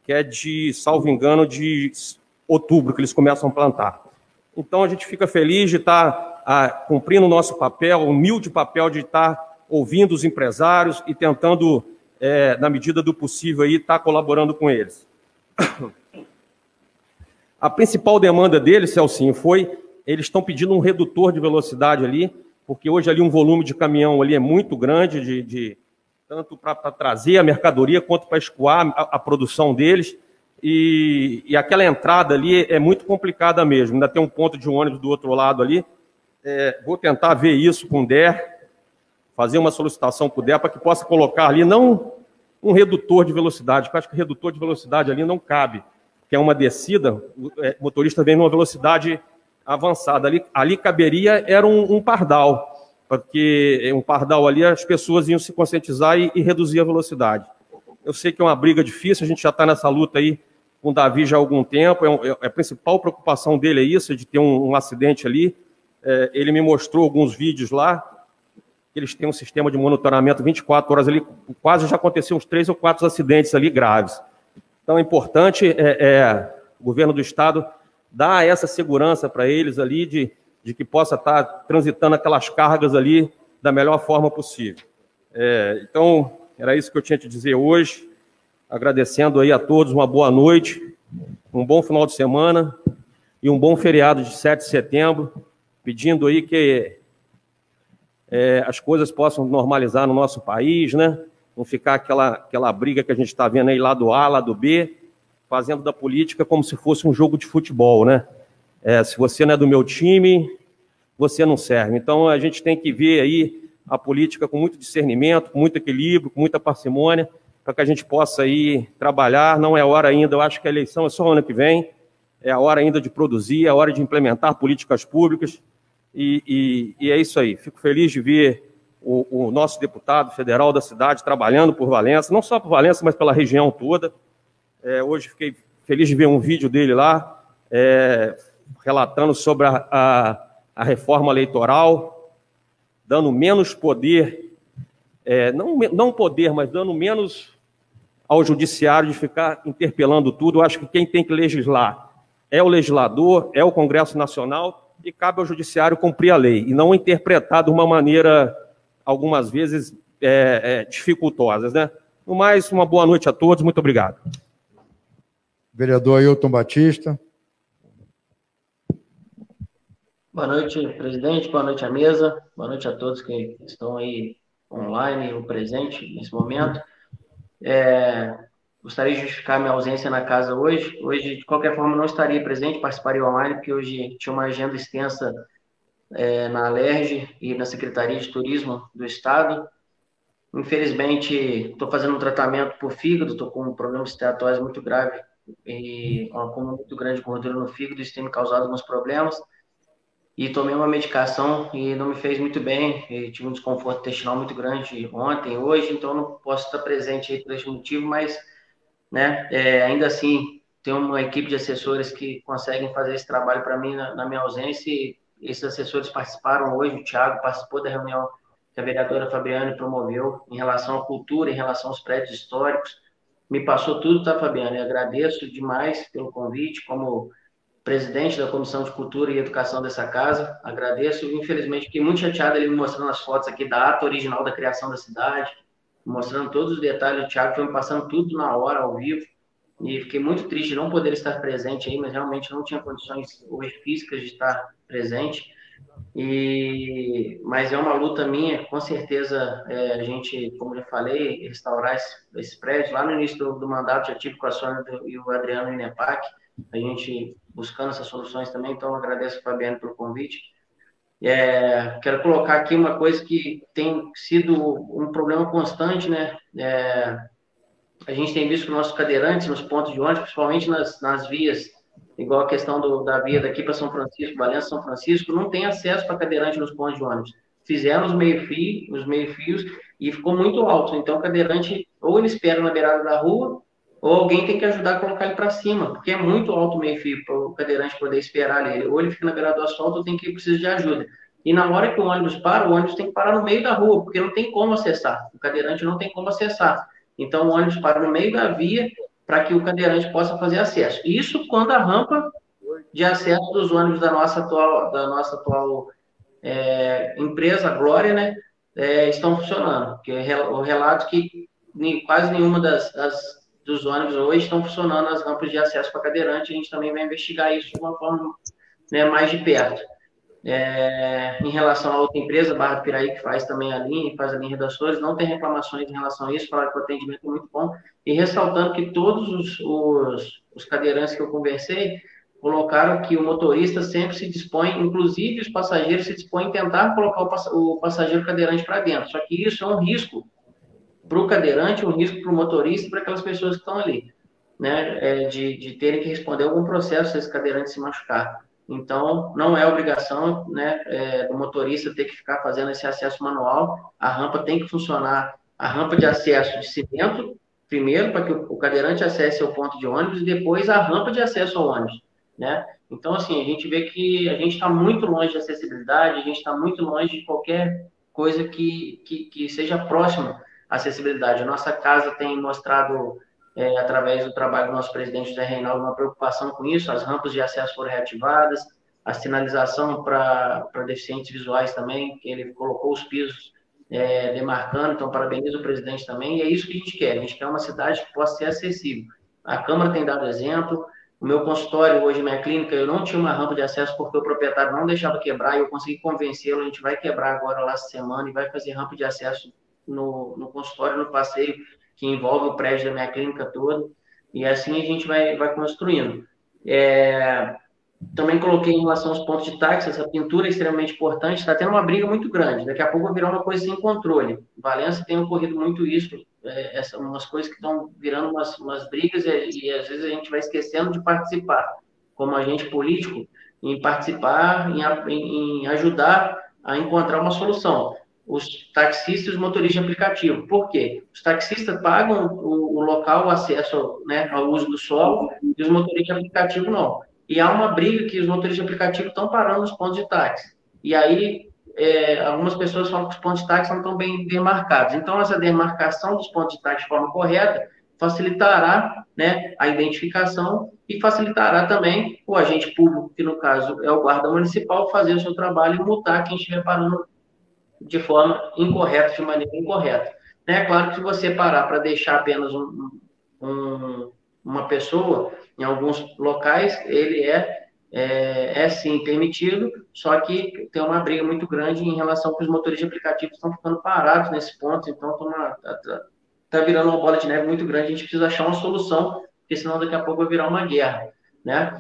que é de, salvo engano, de outubro, que eles começam a plantar. Então, a gente fica feliz de estar ah, cumprindo o nosso papel, o humilde papel de estar ouvindo os empresários e tentando, é, na medida do possível, aí, estar colaborando com eles. A principal demanda deles, Celcinho, foi, eles estão pedindo um redutor de velocidade ali, porque hoje ali um volume de caminhão ali é muito grande, de, de, tanto para trazer a mercadoria, quanto para escoar a, a produção deles, e, e aquela entrada ali é muito complicada mesmo, ainda tem um ponto de ônibus do outro lado ali. É, vou tentar ver isso com o D E R, fazer uma solicitação para o D E R para que possa colocar ali, não um redutor de velocidade, porque eu acho que o redutor de velocidade ali não cabe, que é uma descida, o motorista vem numa velocidade avançada. Ali, ali caberia, era um, um pardal, porque um pardal ali as pessoas iam se conscientizar e, e reduzir a velocidade. Eu sei que é uma briga difícil, a gente já está nessa luta aí com o Davi já há algum tempo, é, um, é a principal preocupação dele é isso, de ter um, um acidente ali. É, ele me mostrou alguns vídeos lá, eles têm um sistema de monitoramento vinte e quatro horas ali, quase já aconteceu uns três ou quatro acidentes ali graves. Então é importante é, é, o governo do estado dar essa segurança para eles ali, de, de que possa estar transitando aquelas cargas ali da melhor forma possível. É, então, era isso que eu tinha te dizer hoje, agradecendo aí a todos, uma boa noite, um bom final de semana e um bom feriado de sete de setembro, pedindo aí que é, as coisas possam normalizar no nosso país, né? Não ficar aquela, aquela briga que a gente está vendo aí lá do A, lá do B, fazendo da política como se fosse um jogo de futebol, né? É, se você não é do meu time, você não serve. Então, a gente tem que ver aí a política com muito discernimento, com muito equilíbrio, com muita parcimônia, para que a gente possa aí trabalhar. Não é hora ainda, eu acho que a eleição é só o ano que vem, é a hora ainda de produzir, é a hora de implementar políticas públicas, e, e, e é isso aí. Fico feliz de ver o, o nosso deputado federal da cidade trabalhando por Valença, não só por Valença, mas pela região toda. É, hoje fiquei feliz de ver um vídeo dele lá, é, relatando sobre a, a, a reforma eleitoral, dando menos poder, é, não, não poder, mas dando menos ao judiciário de ficar interpelando tudo. Eu acho que quem tem que legislar é o legislador, é o Congresso Nacional, e cabe ao judiciário cumprir a lei, e não interpretar de uma maneira, algumas vezes, é, é, dificultosa, né? No mais, uma boa noite a todos, muito obrigado. Vereador Ailton Batista. Boa noite, presidente. Boa noite à mesa. Boa noite a todos que estão aí online ou presente nesse momento. É, gostaria de justificar minha ausência na casa hoje. Hoje, de qualquer forma, não estaria presente, participaria online, porque hoje tinha uma agenda extensa é, na Alerj e na Secretaria de Turismo do Estado. Infelizmente, estou fazendo um tratamento por fígado, estou com um problema esteatose muito grave e um acúmulo muito grande de gordura no fígado, isso tem me causado alguns problemas. E tomei uma medicação e não me fez muito bem, e tive um desconforto intestinal muito grande ontem, hoje, então não posso estar presente aí por esse motivo, mas né, é, ainda assim tem uma equipe de assessores que conseguem fazer esse trabalho para mim na, na minha ausência, e esses assessores participaram hoje, o Thiago participou da reunião que a vereadora Fabiane promoveu em relação à cultura, em relação aos prédios históricos. Me passou tudo, tá, Fabiane? Eu agradeço demais pelo convite, como presidente da Comissão de Cultura e Educação dessa casa, agradeço. Infelizmente, fiquei muito chateado ele me mostrando as fotos aqui da ata original da criação da cidade, mostrando todos os detalhes. O Thiago foi me passando tudo na hora, ao vivo, e fiquei muito triste de não poder estar presente aí, mas realmente não tinha condições hoje físicas de estar presente. E, mas é uma luta minha, com certeza, é, a gente, como já falei, restaurar esse, esse prédio. Lá no início do, do mandato já tive com a Sônia e o Adriano Inepac, a gente buscando essas soluções também, então eu agradeço o Fabiano pelo convite. É, quero colocar aqui uma coisa que tem sido um problema constante, né? É, a gente tem visto que nossos cadeirantes nos pontos de ônibus, principalmente nas, nas vias, igual a questão do, da via daqui para São Francisco, Valença, São Francisco, não tem acesso para cadeirante nos pontos de ônibus. Fizeram os meio-fios, os meio-fios e ficou muito alto. Então, o cadeirante, ou ele espera na beirada da rua, ou alguém tem que ajudar a colocar ele para cima, porque é muito alto o meio-fio para o cadeirante poder esperar ele. Ou ele fica na beirada do asfalto, ou tem que precisar de ajuda. E na hora que o ônibus para, o ônibus tem que parar no meio da rua, porque não tem como acessar. O cadeirante não tem como acessar. Então, o ônibus para no meio da via para que o cadeirante possa fazer acesso. Isso quando a rampa de acesso dos ônibus da nossa atual, da nossa atual é, empresa, a Glória, né, é, estão funcionando. Porque o relato que quase nenhuma das, das, dos ônibus hoje estão funcionando as rampas de acesso para cadeirante. A gente também vai investigar isso de uma forma, né, mais de perto. É, em relação a outra empresa, Barra do Piraí, que faz também a linha, faz a linha redações, não tem reclamações em relação a isso, falaram que o atendimento é muito bom, e ressaltando que todos os, os, os cadeirantes que eu conversei colocaram que o motorista sempre se dispõe, inclusive os passageiros se dispõem a tentar colocar o passageiro cadeirante para dentro, só que isso é um risco para o cadeirante, um risco para o motorista e para aquelas pessoas que estão ali, né, é, de, de terem que responder algum processo se esse cadeirante se machucar. Então, não é obrigação, né, é, do motorista ter que ficar fazendo esse acesso manual. A rampa tem que funcionar, a rampa de acesso de cimento, primeiro, para que o cadeirante acesse o ponto de ônibus, e depois a rampa de acesso ao ônibus, né? Então, assim, a gente vê que a gente está muito longe de acessibilidade, a gente está muito longe de qualquer coisa que, que, que seja próximo à acessibilidade. A nossa casa tem mostrado... É, através do trabalho do nosso presidente José Reinaldo, uma preocupação com isso, as rampas de acesso foram reativadas, a sinalização para deficientes visuais também, que ele colocou os pisos é, demarcando, então parabenizo o presidente também, e é isso que a gente quer, a gente quer uma cidade que possa ser acessível. A Câmara tem dado exemplo, o meu consultório hoje, minha clínica, eu não tinha uma rampa de acesso porque o proprietário não deixava quebrar, e eu consegui convencê-lo, a gente vai quebrar agora lá essa semana e vai fazer rampa de acesso no, no consultório, no passeio, que envolve o prédio da minha clínica toda, e assim a gente vai, vai construindo. É, também coloquei em relação aos pontos de táxi, essa pintura é extremamente importante, está tendo uma briga muito grande, daqui a pouco vai virar uma coisa sem controle. Em Valença tem ocorrido muito isso, é, essa, umas coisas que estão virando umas, umas brigas, e, e às vezes a gente vai esquecendo de participar, como agente político, em participar, em, em, em ajudar a encontrar uma solução. Os taxistas e os motoristas de aplicativo. Por quê? Os taxistas pagam o, o local, o acesso, né, ao uso do solo, e os motoristas de aplicativo não. E há uma briga que os motoristas de aplicativo estão parando nos pontos de táxi. E aí, é, algumas pessoas falam que os pontos de táxi não estão bem demarcados. Então, essa demarcação dos pontos de táxi de forma correta facilitará, né, a identificação e facilitará também o agente público, que no caso é o guarda municipal, fazer o seu trabalho e multar quem estiver parando de forma incorreta, de maneira incorreta. É claro que se você parar para deixar apenas um, um, uma pessoa em alguns locais, ele é, é, é sim permitido, só que tem uma briga muito grande em relação que os motoristas de aplicativos estão ficando parados nesse ponto, então está tá, tá virando uma bola de neve muito grande, a gente precisa achar uma solução, porque senão daqui a pouco vai virar uma guerra. Né?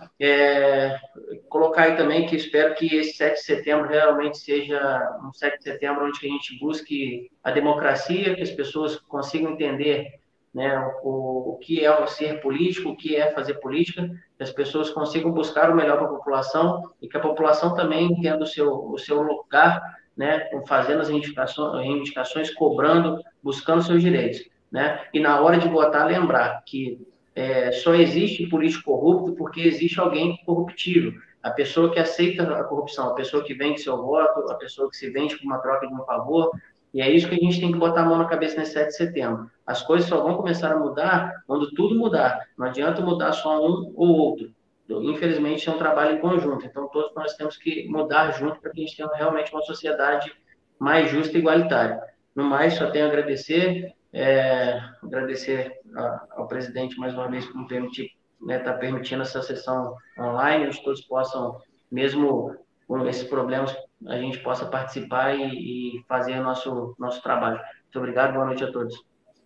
É, colocar aí também que espero que esse sete de setembro realmente seja um sete de setembro onde a gente busque a democracia, que as pessoas consigam entender, né, o, o que é o ser político, o que é fazer política, que as pessoas consigam buscar o melhor para a população e que a população também entenda o seu, o seu lugar, né, fazendo as reivindicações, reivindicações, cobrando, buscando seus direitos. Né? E na hora de votar, lembrar que É, só existe político corrupto porque existe alguém corruptível. A pessoa que aceita a corrupção, a pessoa que vende seu voto, a pessoa que se vende por uma troca de um favor, e é isso que a gente tem que botar a mão na cabeça nesse sete de setembro. As coisas só vão começar a mudar quando tudo mudar. Não adianta mudar só um ou outro. Infelizmente, é um trabalho em conjunto. Então, todos nós temos que mudar junto para que a gente tenha realmente uma sociedade mais justa e igualitária. No mais, só tenho a agradecer. É, agradecer a, ao presidente mais uma vez por me permitir, né, tá permitindo essa sessão online, onde todos possam, mesmo com esses problemas, a gente possa participar e, e fazer o nosso, nosso trabalho. Muito obrigado, boa noite a todos.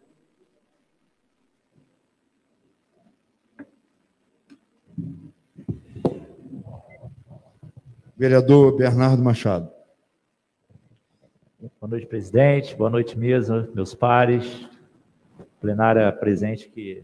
Vereador Bernardo Machado. Boa noite, presidente. Boa noite, mesa, meus pares, plenária presente que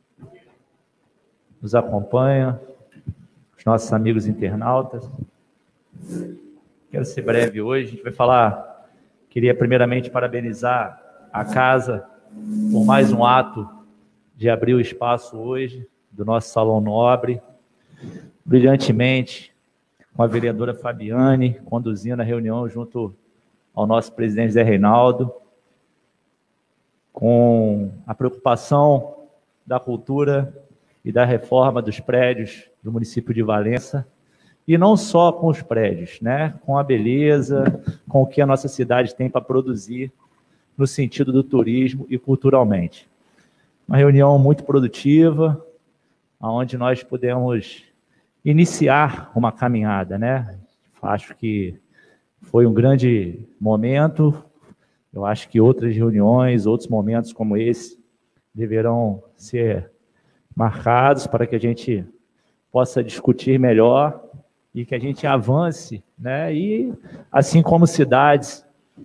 nos acompanha, os nossos amigos internautas. Quero ser breve hoje. A gente vai falar. Queria primeiramente parabenizar a casa por mais um ato de abrir o espaço hoje do nosso Salão Nobre, brilhantemente, com a vereadora Fabiane conduzindo a reunião junto ao nosso presidente Zé Reinaldo, com a preocupação da cultura e da reforma dos prédios do município de Valença, e não só com os prédios, né? Com a beleza, com o que a nossa cidade tem para produzir no sentido do turismo e culturalmente. Uma reunião muito produtiva, onde nós pudemos iniciar uma caminhada, né? Acho que foi um grande momento. Eu acho que outras reuniões, outros momentos como esse, deverão ser marcados para que a gente possa discutir melhor e que a gente avance, né? E assim como cidades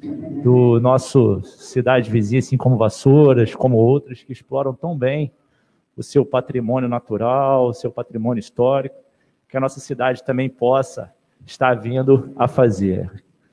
do nosso cidade vizinha, assim como Vassouras, como outras que exploram tão bem o seu patrimônio natural, o seu patrimônio histórico, que a nossa cidade também possa estar vindo a fazer.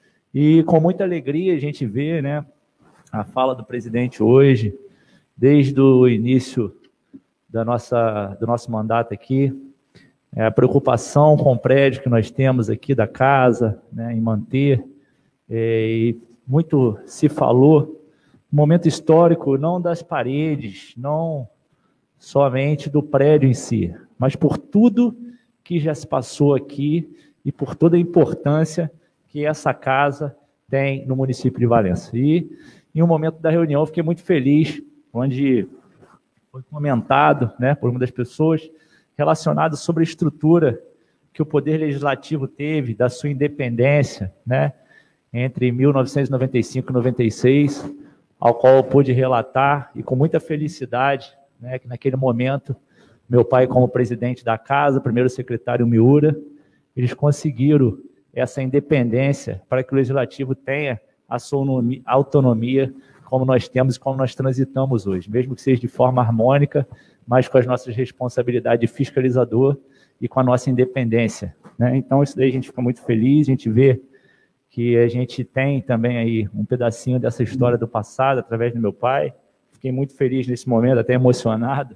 E com muita alegria a gente vê, né, a fala do presidente hoje, desde o início da nossa, do nosso mandato aqui, é, a preocupação com o prédio que nós temos aqui da casa, né, em manter, é, e muito se falou, momento histórico, não das paredes, não somente do prédio em si, mas por tudo que já se passou aqui e por toda a importância que essa casa tem no município de Valença. E, em um momento da reunião, eu fiquei muito feliz, onde foi comentado, né, por uma das pessoas, relacionado sobre a estrutura que o Poder Legislativo teve, da sua independência, né, entre mil novecentos e noventa e cinco e noventa e seis, ao qual eu pude relatar, e com muita felicidade, né, que naquele momento, meu pai, como presidente da casa, primeiro secretário Miura, eles conseguiram essa independência para que o Legislativo tenha a sua autonomia, como nós temos e como nós transitamos hoje, mesmo que seja de forma harmônica, mas com as nossas responsabilidades de fiscalizador e com a nossa independência, né? Então, isso daí a gente fica muito feliz, a gente vê que a gente tem também aí um pedacinho dessa história do passado, através do meu pai. Fiquei muito feliz nesse momento, até emocionado.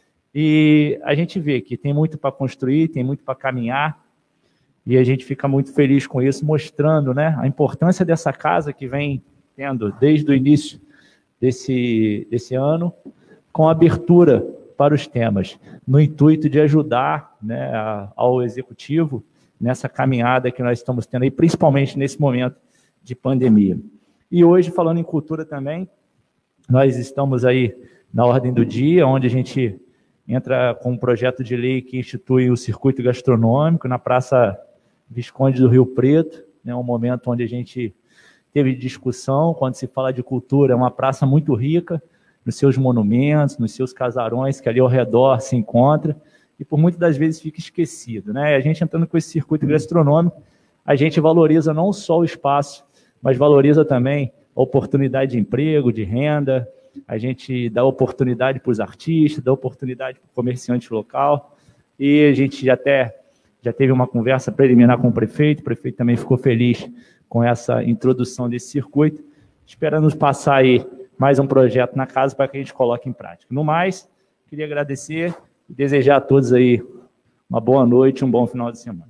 E a gente vê que tem muito para construir, tem muito para caminhar, e a gente fica muito feliz com isso, mostrando, né, a importância dessa casa que vem tendo desde o início desse, desse ano, com abertura para os temas, no intuito de ajudar, né, a, ao Executivo nessa caminhada que nós estamos tendo aí, principalmente nesse momento de pandemia. E hoje, falando em cultura também, nós estamos aí na ordem do dia, onde a gente entra com um projeto de lei que institui o circuito gastronômico na Praça Visconde do Rio Preto, né, um momento onde a gente teve discussão. Quando se fala de cultura, é uma praça muito rica, nos seus monumentos, nos seus casarões, que ali ao redor se encontra, e por muitas das vezes fica esquecido, né? A gente entrando com esse circuito gastronômico, a gente valoriza não só o espaço, mas valoriza também a oportunidade de emprego, de renda, a gente dá oportunidade para os artistas, dá oportunidade para o comerciante local, e a gente já até já teve uma conversa preliminar com o prefeito, o prefeito também ficou feliz com essa introdução desse circuito, esperando passar aí mais um projeto na casa para que a gente coloque em prática. No mais, queria agradecer e desejar a todos aí uma boa noite e um bom final de semana.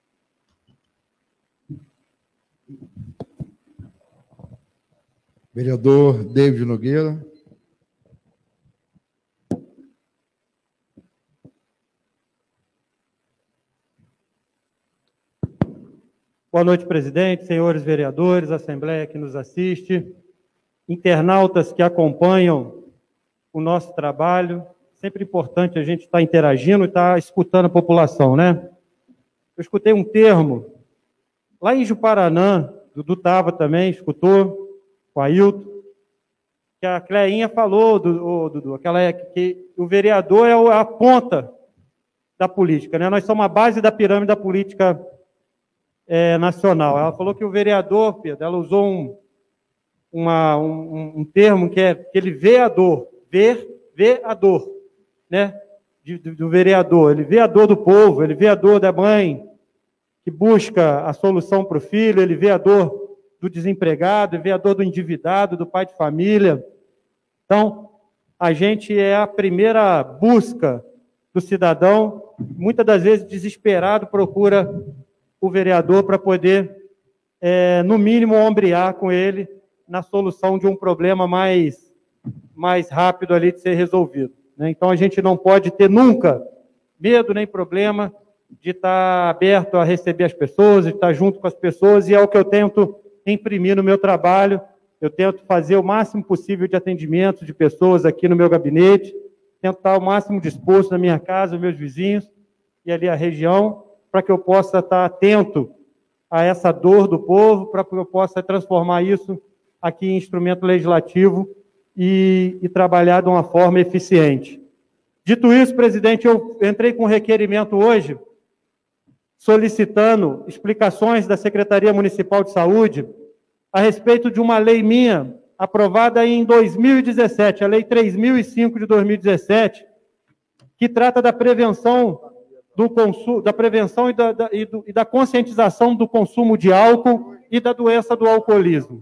Vereador David Nogueira. Boa noite, presidente, senhores vereadores, assembleia que nos assiste, internautas que acompanham o nosso trabalho. Sempre importante a gente estar interagindo e estar escutando a população, né? Eu escutei um termo lá em Juparanã, Dudu estava também, escutou, com a Ailton, que a Cleinha falou, do, Dudu, aquela é que o vereador é a ponta da política, né? Nós somos a base da pirâmide da política é, nacional. Ela falou que o vereador, Pedro, ela usou um, uma, um, um termo que é que ele vê a dor, ver, vê a dor, né? De, do, do vereador, ele vê a dor do povo, ele vê a dor da mãe que busca a solução para o filho, ele vê a dor do desempregado, ele vê a dor do endividado, do pai de família. Então, a gente é a primeira busca do cidadão, muitas das vezes desesperado, procura o vereador para poder, é, no mínimo, ombrear com ele na solução de um problema mais, mais rápido ali de ser resolvido. né? Então, a gente não pode ter nunca medo nem problema de estar aberto a receber as pessoas, de estar junto com as pessoas, e é o que eu tento imprimir no meu trabalho. Eu tento fazer o máximo possível de atendimento de pessoas aqui no meu gabinete, tento estar o máximo disposto na minha casa, os meus vizinhos e ali a região, para que eu possa estar atento a essa dor do povo, para que eu possa transformar isso aqui em instrumento legislativo e, e trabalhar de uma forma eficiente. Dito isso, presidente, eu entrei com um requerimento hoje, solicitando explicações da Secretaria Municipal de Saúde a respeito de uma lei minha, aprovada em dois mil e dezessete, a Lei três mil e cinco de dois mil e dezessete, que trata da prevenção do consumo, da prevenção e da, da, e, do, e da conscientização do consumo de álcool e da doença do alcoolismo.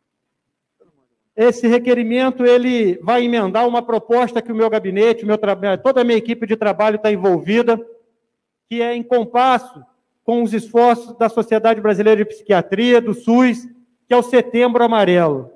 Esse requerimento ele vai emendar uma proposta que o meu gabinete, o meu toda a minha equipe de trabalho está envolvida, que é em compasso com os esforços da Sociedade Brasileira de Psiquiatria, do SUS, que é o Setembro Amarelo.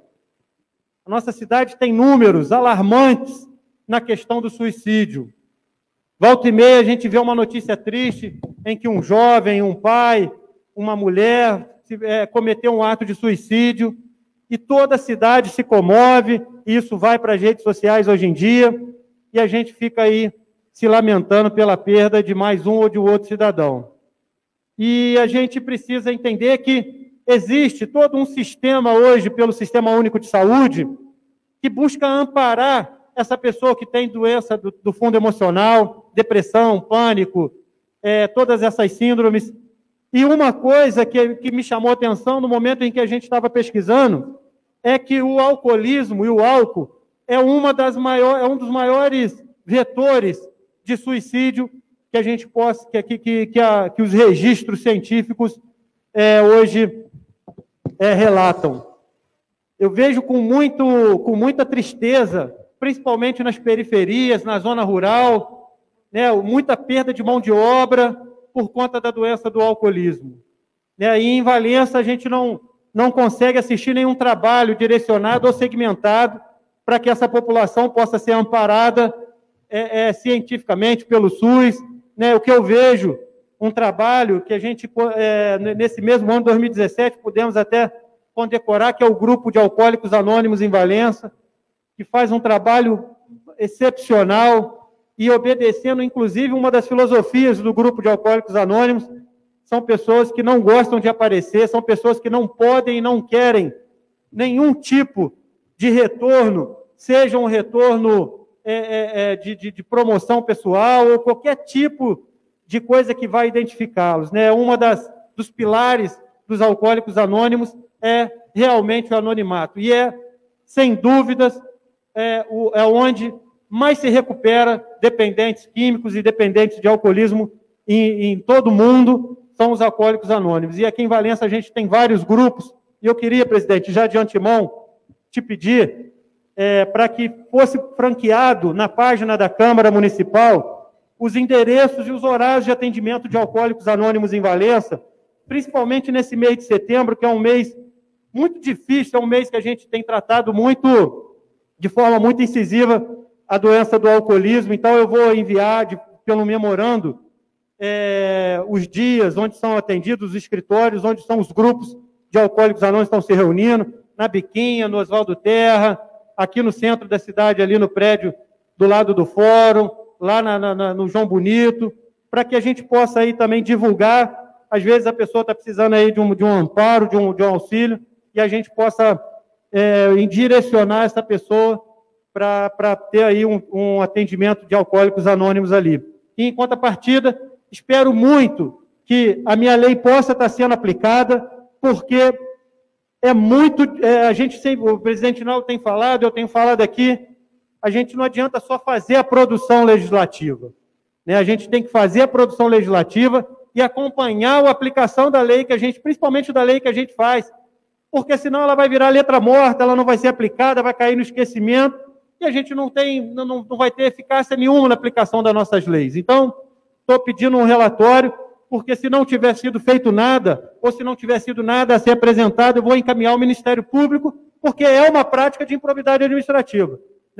A nossa cidade tem números alarmantes na questão do suicídio. Volta e meia a gente vê uma notícia triste em que um jovem, um pai, uma mulher é, cometeu um ato de suicídio e toda a cidade se comove, e isso vai para as redes sociais hoje em dia, e a gente fica aí se lamentando pela perda de mais um ou de outro cidadão. E a gente precisa entender que existe todo um sistema hoje, pelo Sistema Único de Saúde, que busca amparar essa pessoa que tem doença do, do fundo emocional, depressão, pânico, é, todas essas síndromes. E uma coisa que, que me chamou a atenção no momento em que a gente estava pesquisando é que o alcoolismo e o álcool é, uma das maiores, é um dos maiores vetores de suicídio que a gente possa, que, que, que, a, que os registros científicos é, hoje é, relatam. Eu vejo com, muito, com muita tristeza, principalmente nas periferias, na zona rural, né, muita perda de mão de obra por conta da doença do alcoolismo. Né, e em Valença a gente não, não consegue assistir nenhum trabalho direcionado ou segmentado para que essa população possa ser amparada é, é, cientificamente pelo SUS. Né, o que eu vejo, um trabalho que a gente, é, nesse mesmo ano, dois mil e dezessete, pudemos até condecorar, que é o Grupo de Alcoólicos Anônimos em Valença, que faz um trabalho excepcional e obedecendo, inclusive, uma das filosofias do Grupo de Alcoólicos Anônimos. São pessoas que não gostam de aparecer, são pessoas que não podem e não querem nenhum tipo de retorno, seja um retorno é, é, de, de, de promoção pessoal ou qualquer tipo de coisa que vai identificá-los. Né? Uma das dos pilares dos Alcoólicos Anônimos é realmente o anonimato. E é, sem dúvidas, é, o, é onde mais se recupera dependentes químicos e dependentes de alcoolismo em, em todo o mundo, são os Alcoólicos Anônimos. E aqui em Valença a gente tem vários grupos, e eu queria, presidente, já de antemão, te pedir é, para que fosse franqueado na página da Câmara Municipal os endereços e os horários de atendimento de Alcoólicos Anônimos em Valença, principalmente nesse mês de setembro, que é um mês muito difícil, é um mês que a gente tem tratado muito, de forma muito incisiva, a doença do alcoolismo. Então, eu vou enviar, de, pelo memorando, é, os dias onde são atendidos os escritórios, onde são os grupos de Alcoólicos Anônimos estão se reunindo, na Biquinha, no Oswaldo Terra, aqui no centro da cidade, ali no prédio do lado do fórum, lá na, na, no João Bonito, para que a gente possa aí também divulgar. Às vezes a pessoa está precisando aí de um, de um amparo, de um, de um auxílio, e a gente possa é, direcionar essa pessoa para ter aí um, um atendimento de Alcoólicos Anônimos ali. E, em contrapartida, espero muito que a minha lei possa estar sendo aplicada, porque é muito... É, a gente sempre, o presidente Naldo tem falado, eu tenho falado aqui, a gente não adianta só fazer a produção legislativa. Né? A gente tem que fazer a produção legislativa e acompanhar a aplicação da lei que a gente, principalmente da lei que a gente faz, porque senão ela vai virar letra morta, ela não vai ser aplicada, vai cair no esquecimento, e a gente não, tem, não, não vai ter eficácia nenhuma na aplicação das nossas leis. Então, estou pedindo um relatório, porque se não tiver sido feito nada, ou se não tiver sido nada a ser apresentado, eu vou encaminhar ao Ministério Público, porque é uma prática de improbidade administrativa. Né?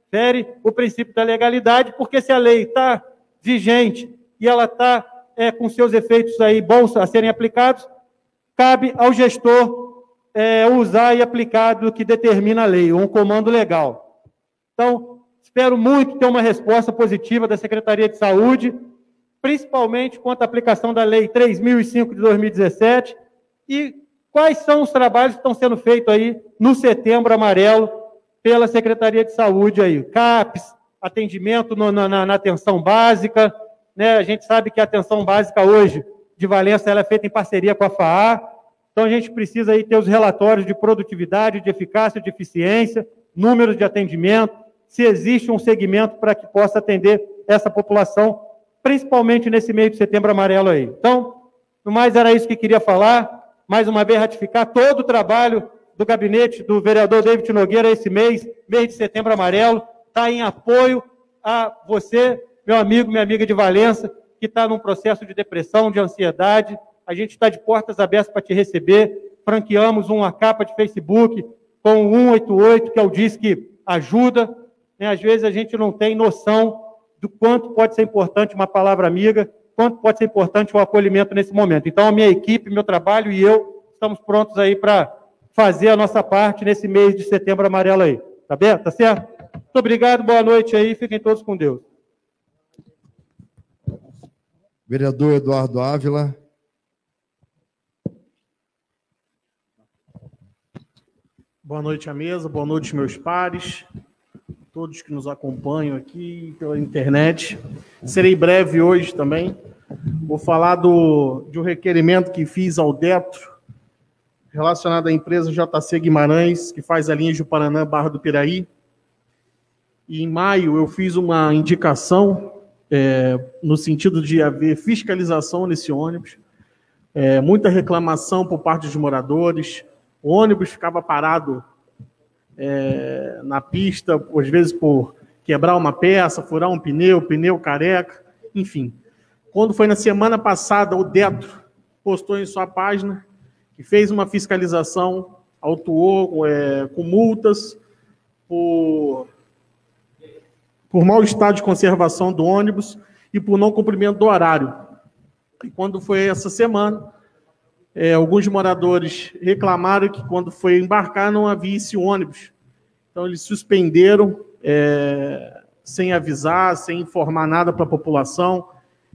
fere o princípio da legalidade, porque se a lei está vigente e ela está é, com seus efeitos aí bons a serem aplicados, cabe ao gestor é, usar e aplicar do que determina a lei, um comando legal. Então, espero muito ter uma resposta positiva da Secretaria de Saúde, principalmente quanto à aplicação da Lei três mil e cinco de dois mil e dezessete, e quais são os trabalhos que estão sendo feitos aí no Setembro Amarelo pela Secretaria de Saúde aí, CAPES, atendimento no, na, na atenção básica, né? A gente sabe que a atenção básica hoje de Valença ela é feita em parceria com a F A A, então a gente precisa aí ter os relatórios de produtividade, de eficácia, de eficiência, números de atendimento, se existe um segmento para que possa atender essa população, principalmente nesse mês de Setembro Amarelo aí. Então, no mais era isso que queria falar, mais uma vez ratificar todo o trabalho do gabinete do vereador David Nogueira esse mês, mês de Setembro Amarelo, está em apoio a você, meu amigo, minha amiga de Valença, que está num processo de depressão, de ansiedade. A gente está de portas abertas para te receber. Franqueamos uma capa de Facebook com o cento e oitenta e oito, que é o Disque Ajuda. Né? Às vezes a gente não tem noção do quanto pode ser importante uma palavra amiga, quanto pode ser importante o acolhimento nesse momento. Então, a minha equipe, meu trabalho e eu estamos prontos aí para fazer a nossa parte nesse mês de Setembro Amarelo aí. Tá bem? Tá certo? Muito obrigado, boa noite aí, fiquem todos com Deus. Vereador Eduardo Ávila. Boa noite à mesa, boa noite, meus pares, todos que nos acompanham aqui pela internet. Serei breve hoje também. Vou falar do, de um requerimento que fiz ao Detro, relacionado à empresa J C Guimarães, que faz a linha de Paraná, Barra do Piraí. E em maio eu fiz uma indicação é, no sentido de haver fiscalização nesse ônibus, é, muita reclamação por parte dos moradores. O ônibus ficava parado é, na pista, às vezes por quebrar uma peça, furar um pneu, pneu careca, enfim. Quando foi na semana passada, o Detro postou em sua página que fez uma fiscalização, autuou é, com multas por, por mau estado de conservação do ônibus e por não cumprimento do horário. E quando foi essa semana, É, alguns moradores reclamaram que quando foi embarcar não havia esse ônibus. Então, eles suspenderam, é, sem avisar, sem informar nada para a população.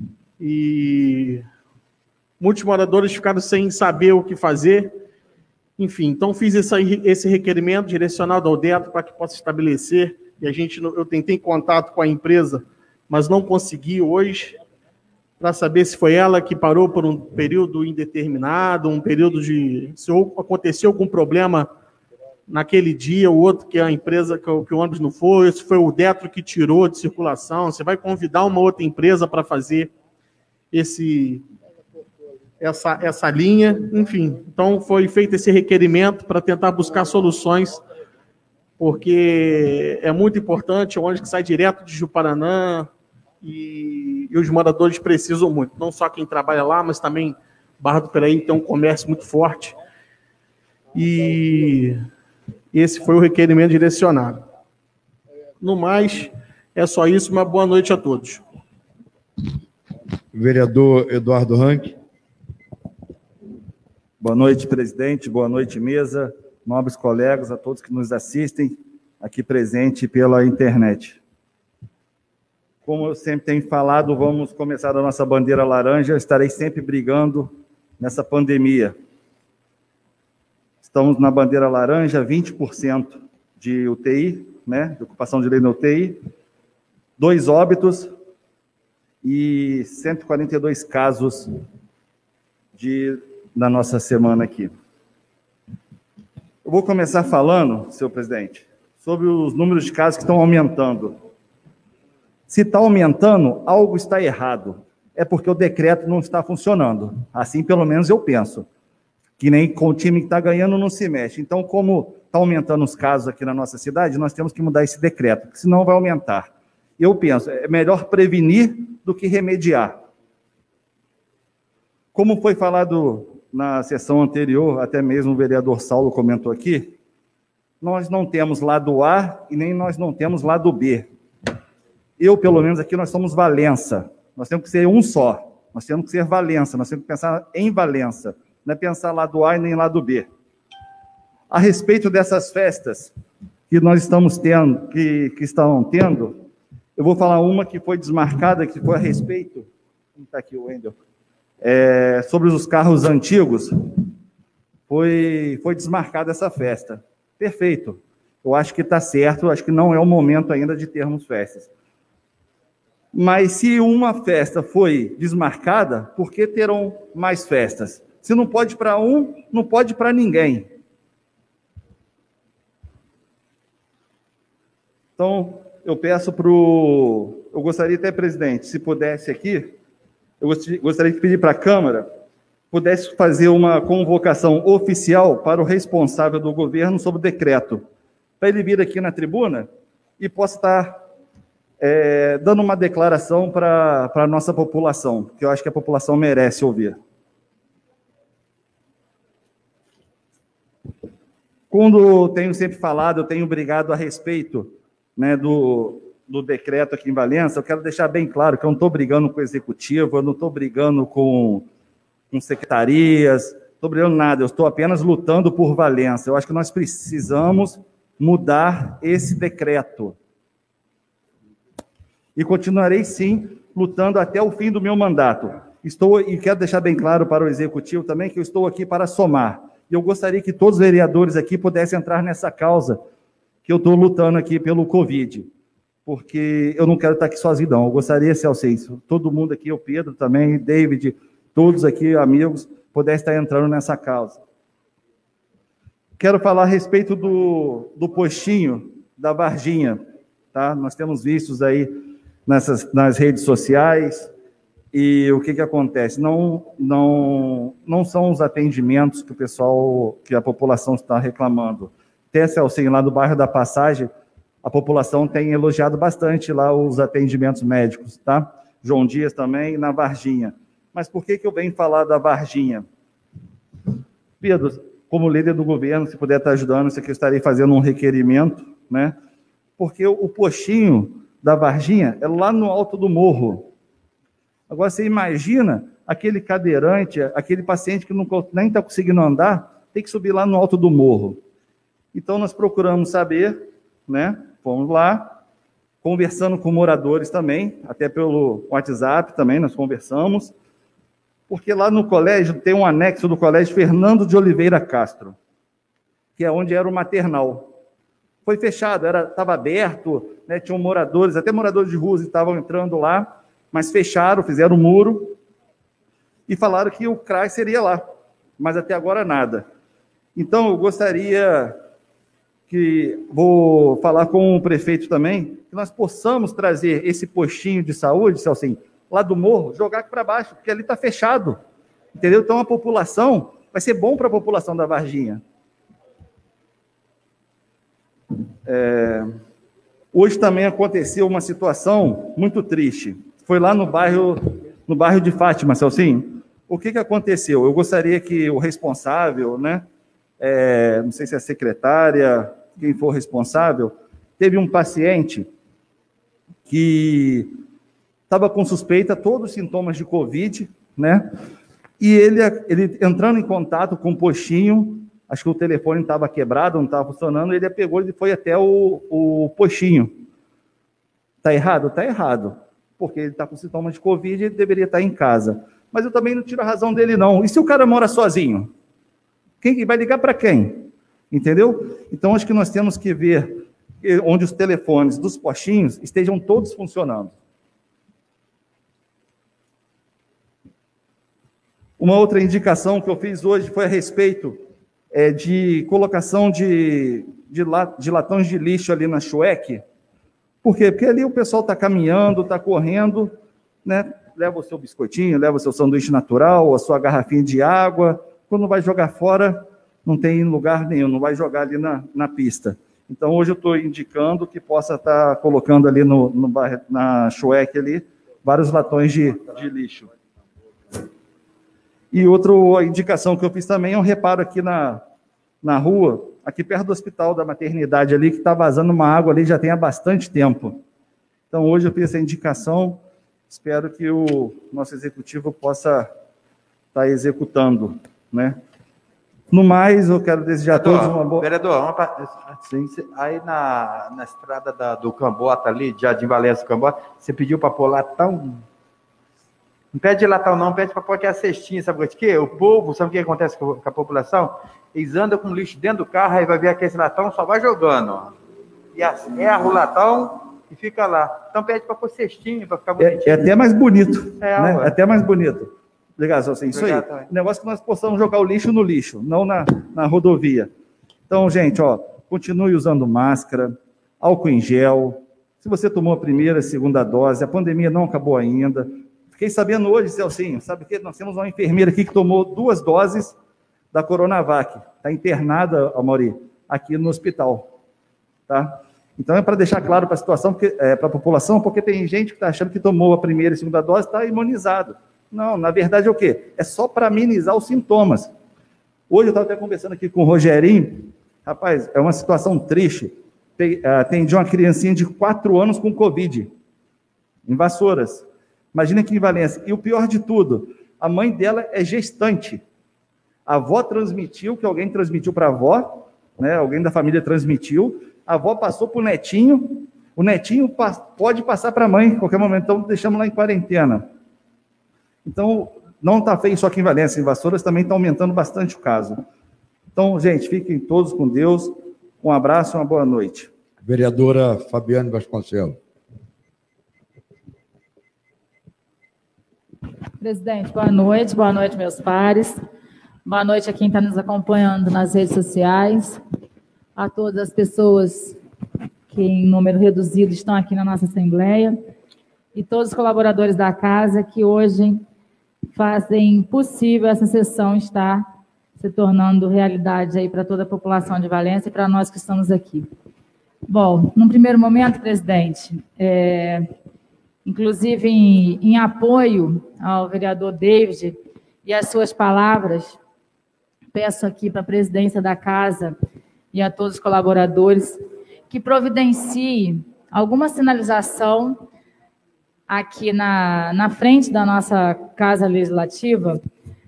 E muitos moradores ficaram sem saber o que fazer. Enfim, então fiz essa, esse requerimento direcionado ao Detro para que possa estabelecer. E a gente, eu tentei contato com a empresa, mas não consegui hoje, para saber se foi ela que parou por um período indeterminado, um período de... se aconteceu algum problema naquele dia, o outro que a empresa, que o, que o ônibus não foi, se foi o Detro que tirou de circulação, você vai convidar uma outra empresa para fazer esse, essa, essa linha, enfim. Então, foi feito esse requerimento para tentar buscar soluções, porque é muito importante, o ônibus que sai direto de Juparanã, E, e os moradores precisam muito, não só quem trabalha lá, mas também Barra do Piraí tem um comércio muito forte. E esse foi o requerimento direcionado. No mais, é só isso. Uma boa noite a todos. Vereador Eduardo Rank. Boa noite, presidente. Boa noite, mesa. Nobres colegas, a todos que nos assistem aqui presente pela internet. Como eu sempre tenho falado, vamos começar a nossa bandeira laranja. Eu estarei sempre brigando nessa pandemia. Estamos na bandeira laranja, vinte por cento de U T I, né, de ocupação de leito na U T I, dois óbitos e cento e quarenta e dois casos de, na nossa semana aqui. Eu vou começar falando, senhor presidente, sobre os números de casos que estão aumentando. Se está aumentando, algo está errado. É porque o decreto não está funcionando. Assim, pelo menos, eu penso. Que nem com o time que está ganhando não se mexe. Então, como está aumentando os casos aqui na nossa cidade, nós temos que mudar esse decreto, porque senão vai aumentar. Eu penso, é melhor prevenir do que remediar. Como foi falado na sessão anterior, até mesmo o vereador Saulo comentou aqui, nós não temos lado A e nem nós não temos lado B. Eu, pelo menos, aqui nós somos Valença. Nós temos que ser um só. Nós temos que ser Valença. Nós temos que pensar em Valença. Não é pensar lado A e nem lado B. A respeito dessas festas que nós estamos tendo, que, que estão tendo, eu vou falar uma que foi desmarcada, que foi a respeito... Está aqui o Wendel. É, sobre os carros antigos, foi, foi desmarcada essa festa. Perfeito. Eu acho que está certo, acho que não é o momento ainda de termos festas. Mas se uma festa foi desmarcada, por que terão mais festas? Se não pode para um, não pode para ninguém. Então, eu peço para o... Eu gostaria até, presidente, se pudesse aqui, eu gostaria de pedir para a Câmara, pudesse fazer uma convocação oficial para o responsável do governo sobre o decreto, para ele vir aqui na tribuna e possa estar é, dando uma declaração para, para a nossa população, que eu acho que a população merece ouvir. Quando tenho sempre falado, eu tenho brigado a respeito, né, do, do decreto aqui em Valença, eu quero deixar bem claro que eu não estou brigando com o executivo, eu não estou brigando com, com secretarias, não estou brigando nada, eu estou apenas lutando por Valença. Eu acho que nós precisamos mudar esse decreto. E continuarei, sim, lutando até o fim do meu mandato. Estou, e quero deixar bem claro para o executivo também, que eu estou aqui para somar. E eu gostaria que todos os vereadores aqui pudessem entrar nessa causa, que eu estou lutando aqui pelo Covid, porque eu não quero estar aqui sozinho, não. Eu gostaria, Celso, todo mundo aqui, o Pedro também, David, todos aqui, amigos, pudessem estar entrando nessa causa. Quero falar a respeito do, do postinho da Varginha, tá? Nós temos vistos aí nessas, nas redes sociais, e o que que acontece? Não, não, não são os atendimentos que o pessoal, que a população está reclamando. Até, Celso, lá do bairro da Passagem, a população tem elogiado bastante lá os atendimentos médicos, tá? João Dias também, na Varginha. Mas por que que eu venho falar da Varginha? Pedro, como líder do governo, se puder estar ajudando, isso aqui eu estarei fazendo um requerimento, né? Porque o postinho da Varginha é lá no alto do morro. Agora, você imagina aquele cadeirante, aquele paciente que não, nem está conseguindo andar, tem que subir lá no alto do morro. Então, nós procuramos saber, né? Fomos lá, conversando com moradores também, até pelo WhatsApp também, nós conversamos, porque lá no colégio tem um anexo do colégio Fernando de Oliveira Castro, que é onde era o maternal. Foi fechado, estava aberto, né, tinham moradores, até moradores de ruas estavam entrando lá, mas fecharam, fizeram um muro e falaram que o C R A S seria lá, mas até agora nada. Então, eu gostaria que, vou falar com o prefeito também, que nós possamos trazer esse postinho de saúde, Celcinho, lá do morro, jogar aqui para baixo, porque ali está fechado, entendeu? Então, a população, vai ser bom para a população da Varginha. É, hoje também aconteceu uma situação muito triste. Foi lá no bairro, no bairro de Fátima, Celcinho. O que que aconteceu? Eu gostaria que o responsável, né, é, não sei se é a secretária, quem for responsável, teve um paciente que estava com suspeita, todos os sintomas de Covid, né, e ele, ele entrando em contato com o postinho, acho que o telefone estava quebrado, não estava funcionando, ele pegou e foi até o, o postinho. Está errado? Está errado. Porque ele está com sintomas de Covid, ele deveria estar em casa. Mas eu também não tiro a razão dele, não. E se o cara mora sozinho? Quem vai ligar para quem? Entendeu? Então, acho que nós temos que ver onde os telefones dos postinhos estejam todos funcionando. Uma outra indicação que eu fiz hoje foi a respeito é, de colocação de, de, de latões de lixo ali na Chueque. Por quê? Porque ali o pessoal está caminhando, está correndo, né? Leva o seu biscoitinho, leva o seu sanduíche natural, a sua garrafinha de água. Quando vai jogar fora, não tem lugar nenhum, não vai jogar ali na, na pista. Então, hoje eu estou indicando que possa estar tá colocando ali no, no, na Chueque ali, vários latões de, de lixo. E outra indicação que eu fiz também é um reparo aqui na, na rua, aqui perto do hospital da maternidade ali, que está vazando uma água ali já tem há bastante tempo. Então, hoje eu fiz essa indicação, espero que o nosso executivo possa estar executando, né? No mais, eu quero desejar vereador, a todos uma boa... Vereador, uma... Sim, aí na, na estrada da, do Cambota ali, de Jardim Valença do Cambota, você pediu para pôr latão? Não pede latão não, pede para pôr aqui a cestinha, sabe o que? O povo, sabe o que acontece com a população? Eles andam com lixo dentro do carro, aí vai ver aquele latão, só vai jogando, ó. E erra o latão e fica lá. Então pede para pôr cestinha, para ficar bonitinho. É, é até mais bonito, é, né? É até mais bonito. Obrigado, assim, isso aí. Também. O negócio é que nós possamos jogar o lixo no lixo, não na, na rodovia. Então, gente, ó, continue usando máscara, álcool em gel. Se você tomou a primeira, a segunda dose, a pandemia não acabou ainda. Fiquei sabendo hoje, Celcinho, sabe que nós temos uma enfermeira aqui que tomou duas doses da Coronavac. Está internada, Amaury, aqui no hospital. Tá? Então, é para deixar claro para a situação, é, para a população, porque tem gente que está achando que tomou a primeira e a segunda dose, está imunizado. Não, na verdade é o quê? É só para amenizar os sintomas. Hoje eu estava até conversando aqui com o Rogerinho, rapaz, é uma situação triste. Atendi uma criancinha de quatro anos com Covid, em Vassouras. Imagina aqui em Valença. E o pior de tudo, a mãe dela é gestante. A avó transmitiu, que alguém transmitiu para a avó, né? Alguém da família transmitiu, a avó passou para o netinho, o netinho pode passar para a mãe em qualquer momento, então deixamos lá em quarentena. Então, não está feio só aqui em Valença, em Vassouras também está aumentando bastante o caso. Então, gente, fiquem todos com Deus. Um abraço e uma boa noite. Vereadora Fabiane Vasconcelos. Presidente, boa noite. Boa noite, meus pares. Boa noite a quem está nos acompanhando nas redes sociais. A todas as pessoas que, em número reduzido, estão aqui na nossa Assembleia. E todos os colaboradores da casa que hoje fazem possível essa sessão estar se tornando realidade aí para toda a população de Valença e para nós que estamos aqui. Bom, num primeiro momento, presidente, é, inclusive em, em apoio ao vereador David e às suas palavras, peço aqui para a presidência da casa e a todos os colaboradores que providencie alguma sinalização aqui na, na frente da nossa Casa Legislativa,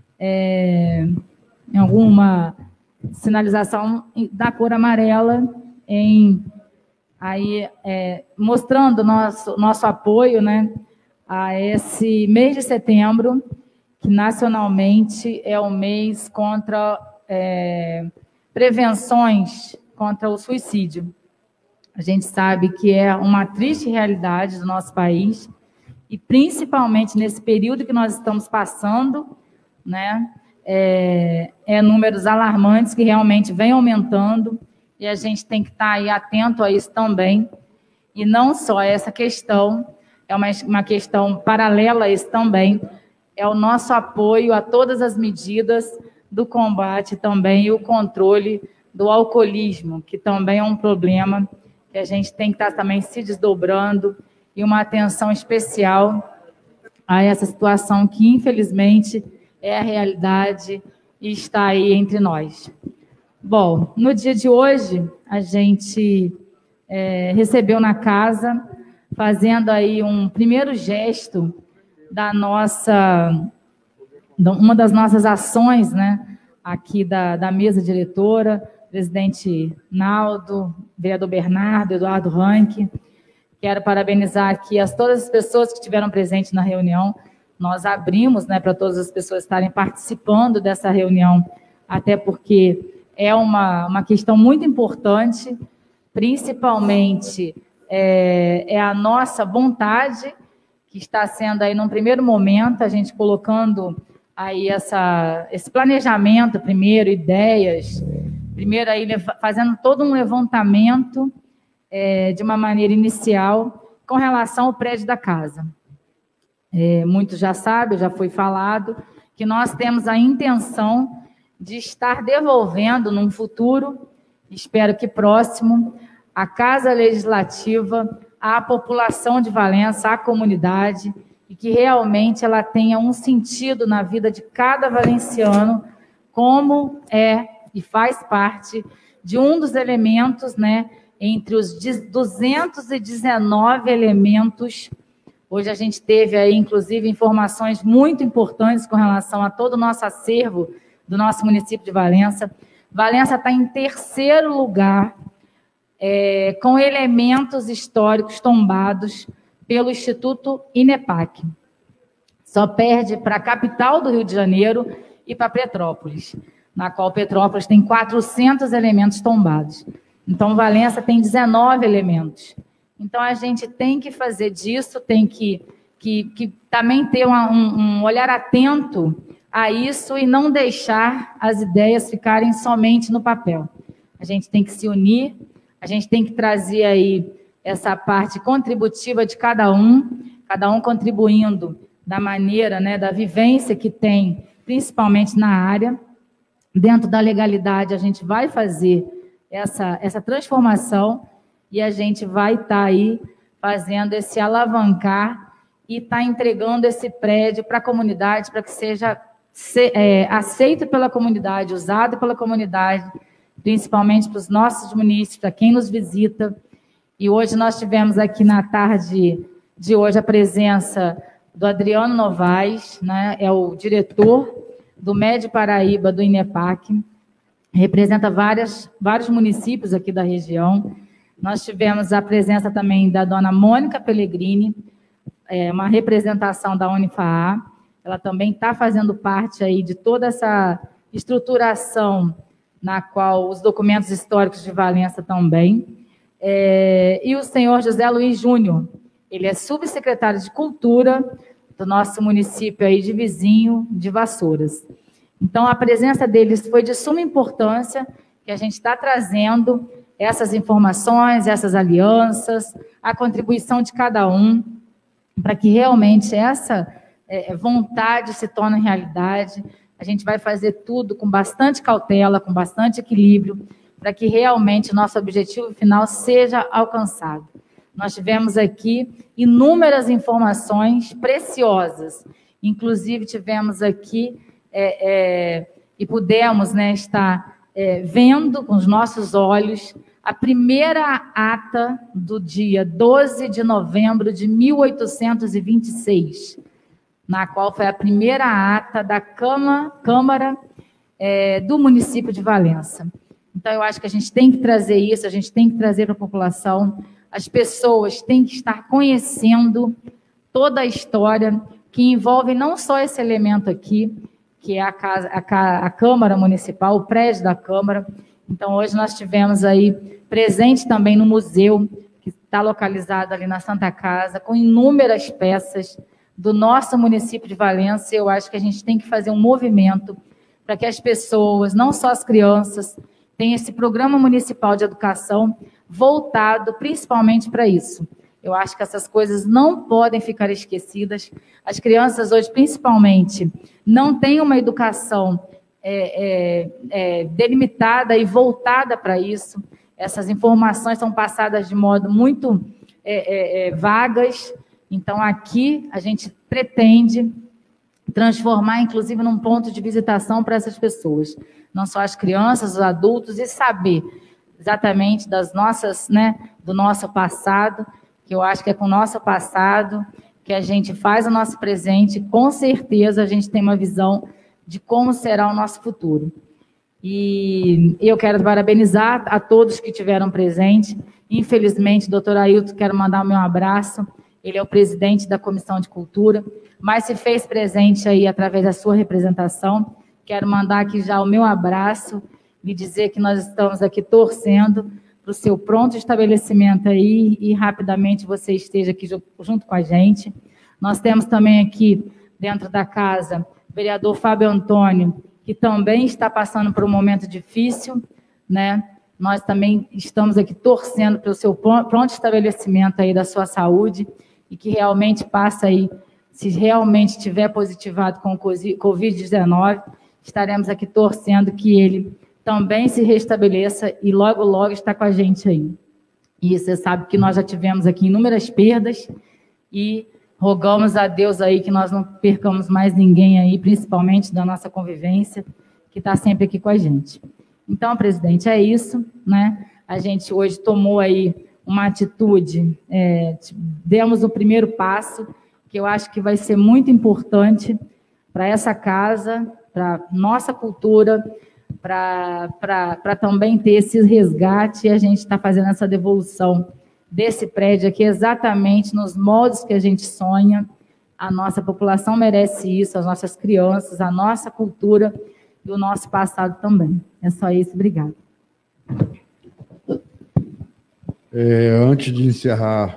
é, em alguma sinalização da cor amarela, em, aí, é, mostrando nosso, nosso apoio, né, a esse mês de setembro, que nacionalmente é o mês contra é, prevenções contra o suicídio. A gente sabe que é uma triste realidade do nosso país, e principalmente nesse período que nós estamos passando, né, é, é números alarmantes que realmente vêm aumentando, e a gente tem que estar aí atento a isso também. E não só essa questão, é uma, uma questão paralela a isso também, é o nosso apoio a todas as medidas do combate também e o controle do alcoolismo, que também é um problema que a gente tem que estar também se desdobrando, e uma atenção especial a essa situação que, infelizmente, é a realidade e está aí entre nós. Bom, no dia de hoje, a gente é, recebeu na casa, fazendo aí um primeiro gesto da nossa, uma das nossas ações, né, aqui da, da mesa diretora, presidente Naldo, vereador Bernardo, Eduardo Ranque. Quero parabenizar aqui as, todas as pessoas que estiveram presentes na reunião. Nós abrimos, né, para todas as pessoas estarem participando dessa reunião, até porque é uma, uma questão muito importante, principalmente é, é a nossa vontade, que está sendo aí, num primeiro momento, a gente colocando aí essa, esse planejamento, primeiro, ideias, primeiro aí fazendo todo um levantamento, É, de uma maneira inicial, com relação ao prédio da casa. É, muitos já sabem, já foi falado, que nós temos a intenção de estar devolvendo, num futuro, espero que próximo, a Casa Legislativa à população de Valença, à comunidade, e que realmente ela tenha um sentido na vida de cada valenciano, como é e faz parte de um dos elementos, né, entre os duzentos e dezenove elementos. Hoje a gente teve aí, inclusive, informações muito importantes com relação a todo o nosso acervo do nosso município de Valença. Valença está em terceiro lugar, é, com elementos históricos tombados pelo Instituto INEPAC. Só perde para a capital do Rio de Janeiro e para Petrópolis, na qual Petrópolis tem quatrocentos elementos tombados. Então, Valença tem dezenove elementos. Então, a gente tem que fazer disso, tem que, que, que também ter uma, um, um olhar atento a isso e não deixar as ideias ficarem somente no papel. A gente tem que se unir, a gente tem que trazer aí essa parte contributiva de cada um, cada um contribuindo da maneira, né, da vivência que tem, principalmente na área. Dentro da legalidade, a gente vai fazer essa, essa transformação e a gente vai estar tá aí fazendo esse alavancar e estar tá entregando esse prédio para a comunidade, para que seja se, é, aceito pela comunidade, usado pela comunidade, principalmente para os nossos munícipes, para quem nos visita. E hoje nós tivemos aqui na tarde de hoje a presença do Adriano Novaes, né, é o diretor do Médio Paraíba do INEPAC, representa várias, vários municípios aqui da região. Nós tivemos a presença também da dona Mônica Pellegrini, é, uma representação da Unifaá. Ela também está fazendo parte aí de toda essa estruturação na qual os documentos históricos de Valença também. É, e o senhor José Luiz Júnior, ele é subsecretário de Cultura do nosso município aí de vizinho de Vassouras. Então, a presença deles foi de suma importância, que a gente está trazendo essas informações, essas alianças, a contribuição de cada um, para que realmente essa é, vontade se torne realidade. A gente vai fazer tudo com bastante cautela, com bastante equilíbrio, para que realmente o nosso objetivo final seja alcançado. Nós tivemos aqui inúmeras informações preciosas, inclusive tivemos aqui é, é, e pudemos, né, estar é, vendo com os nossos olhos a primeira ata do dia doze de novembro de mil oitocentos e vinte e seis, na qual foi a primeira ata da Câmara, Câmara é, do município de Valença. Então, eu acho que a gente tem que trazer isso, a gente tem que trazer para a população. As pessoas têm que estar conhecendo toda a história que envolve não só esse elemento aqui, que é a, casa, a, a Câmara Municipal, o prédio da Câmara. Então, hoje nós tivemos aí presente também no museu, que está localizado ali na Santa Casa, com inúmeras peças do nosso município de Valença. Eu acho que a gente tem que fazer um movimento para que as pessoas, não só as crianças, tenham esse programa municipal de educação voltado principalmente para isso. Eu acho que essas coisas não podem ficar esquecidas. As crianças hoje, principalmente, não têm uma educação é, é, é, delimitada e voltada para isso. Essas informações são passadas de modo muito é, é, vagas. Então, aqui, a gente pretende transformar, inclusive, num ponto de visitação para essas pessoas. Não só as crianças, os adultos, e saber exatamente das nossas, né, do nosso passado, que eu acho que é com o nosso passado que a gente faz o nosso presente, com certeza a gente tem uma visão de como será o nosso futuro. E eu quero parabenizar a todos que tiveram presente. Infelizmente, doutor Ailton, quero mandar o meu abraço. Ele é o presidente da Comissão de Cultura, mas se fez presente aí através da sua representação. Quero mandar aqui já o meu abraço e dizer que nós estamos aqui torcendo para o seu pronto estabelecimento aí e rapidamente você esteja aqui junto com a gente. Nós temos também aqui, dentro da casa, o vereador Fábio Antônio, que também está passando por um momento difícil, né? Nós também estamos aqui torcendo pelo seu pronto estabelecimento aí da sua saúde e que realmente passa aí, se realmente tiver positivado com o covid dezenove, estaremos aqui torcendo que ele também se restabeleça e logo, logo está com a gente aí. E você sabe que nós já tivemos aqui inúmeras perdas e rogamos a Deus aí que nós não percamos mais ninguém aí, principalmente da nossa convivência, que está sempre aqui com a gente. Então, presidente, é isso, né? A gente hoje tomou aí uma atitude, é, demos o primeiro passo, que eu acho que vai ser muito importante para essa casa, para nossa cultura, para também ter esse resgate, e a gente está fazendo essa devolução desse prédio aqui exatamente nos moldes que a gente sonha. A nossa população merece isso, as nossas crianças, a nossa cultura e o nosso passado também. É só isso, obrigada. É, antes de encerrar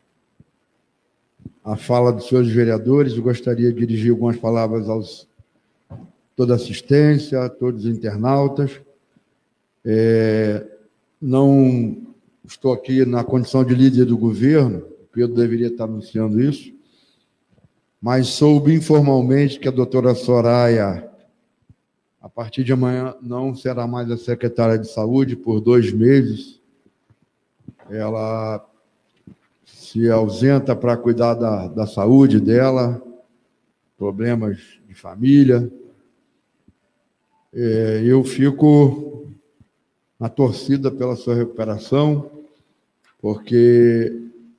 a fala dos senhores vereadores, eu gostaria de dirigir algumas palavras aos toda a assistência, a todos os internautas. É, não estou aqui na condição de líder do governo, o Pedro deveria estar anunciando isso, mas soube informalmente que a doutora Soraya, a partir de amanhã, não será mais a secretária de saúde por dois meses. Ela se ausenta para cuidar da, da saúde dela, problemas de família. É, eu fico na torcida pela sua recuperação, porque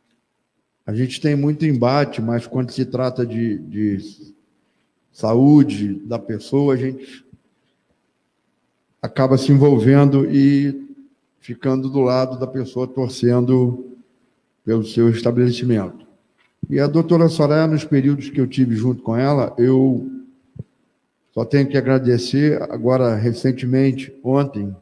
a gente tem muito embate, mas quando se trata de, de saúde da pessoa, a gente acaba se envolvendo e ficando do lado da pessoa, torcendo pelo seu estabelecimento. E a doutora Soraya, nos períodos que eu tive junto com ela, eu só tenho que agradecer. Agora, recentemente, ontem,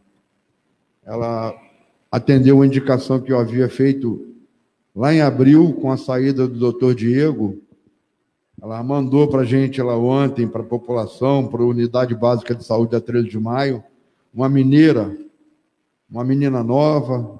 ela atendeu uma indicação que eu havia feito lá em abril, com a saída do doutor Diego. Ela mandou para a gente lá ontem, para a população, para a Unidade Básica de Saúde da treze de maio, uma mineira, uma menina nova,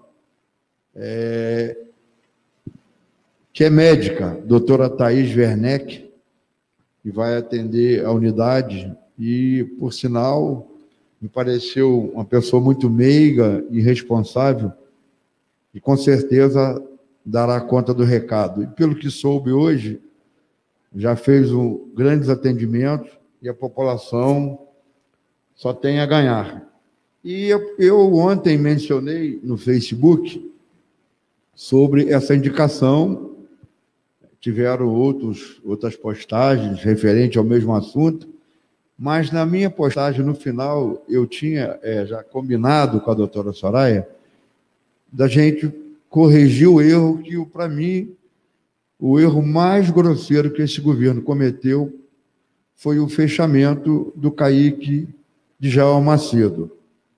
é, que é médica, doutora Thaís Werneck, que vai atender a unidade, e, por sinal, me pareceu uma pessoa muito meiga e responsável, e com certeza dará conta do recado. E pelo que soube hoje, já fez um, grandes atendimentos, e a população só tem a ganhar. E eu, eu ontem mencionei no Facebook sobre essa indicação, tiveram outros, outras postagens referentes ao mesmo assunto, mas na minha postagem, no final, eu tinha é, já combinado com a doutora Soraya da gente corrigir o erro que, para mim, o erro mais grosseiro que esse governo cometeu foi o fechamento do C A I C de Jaú Macedo.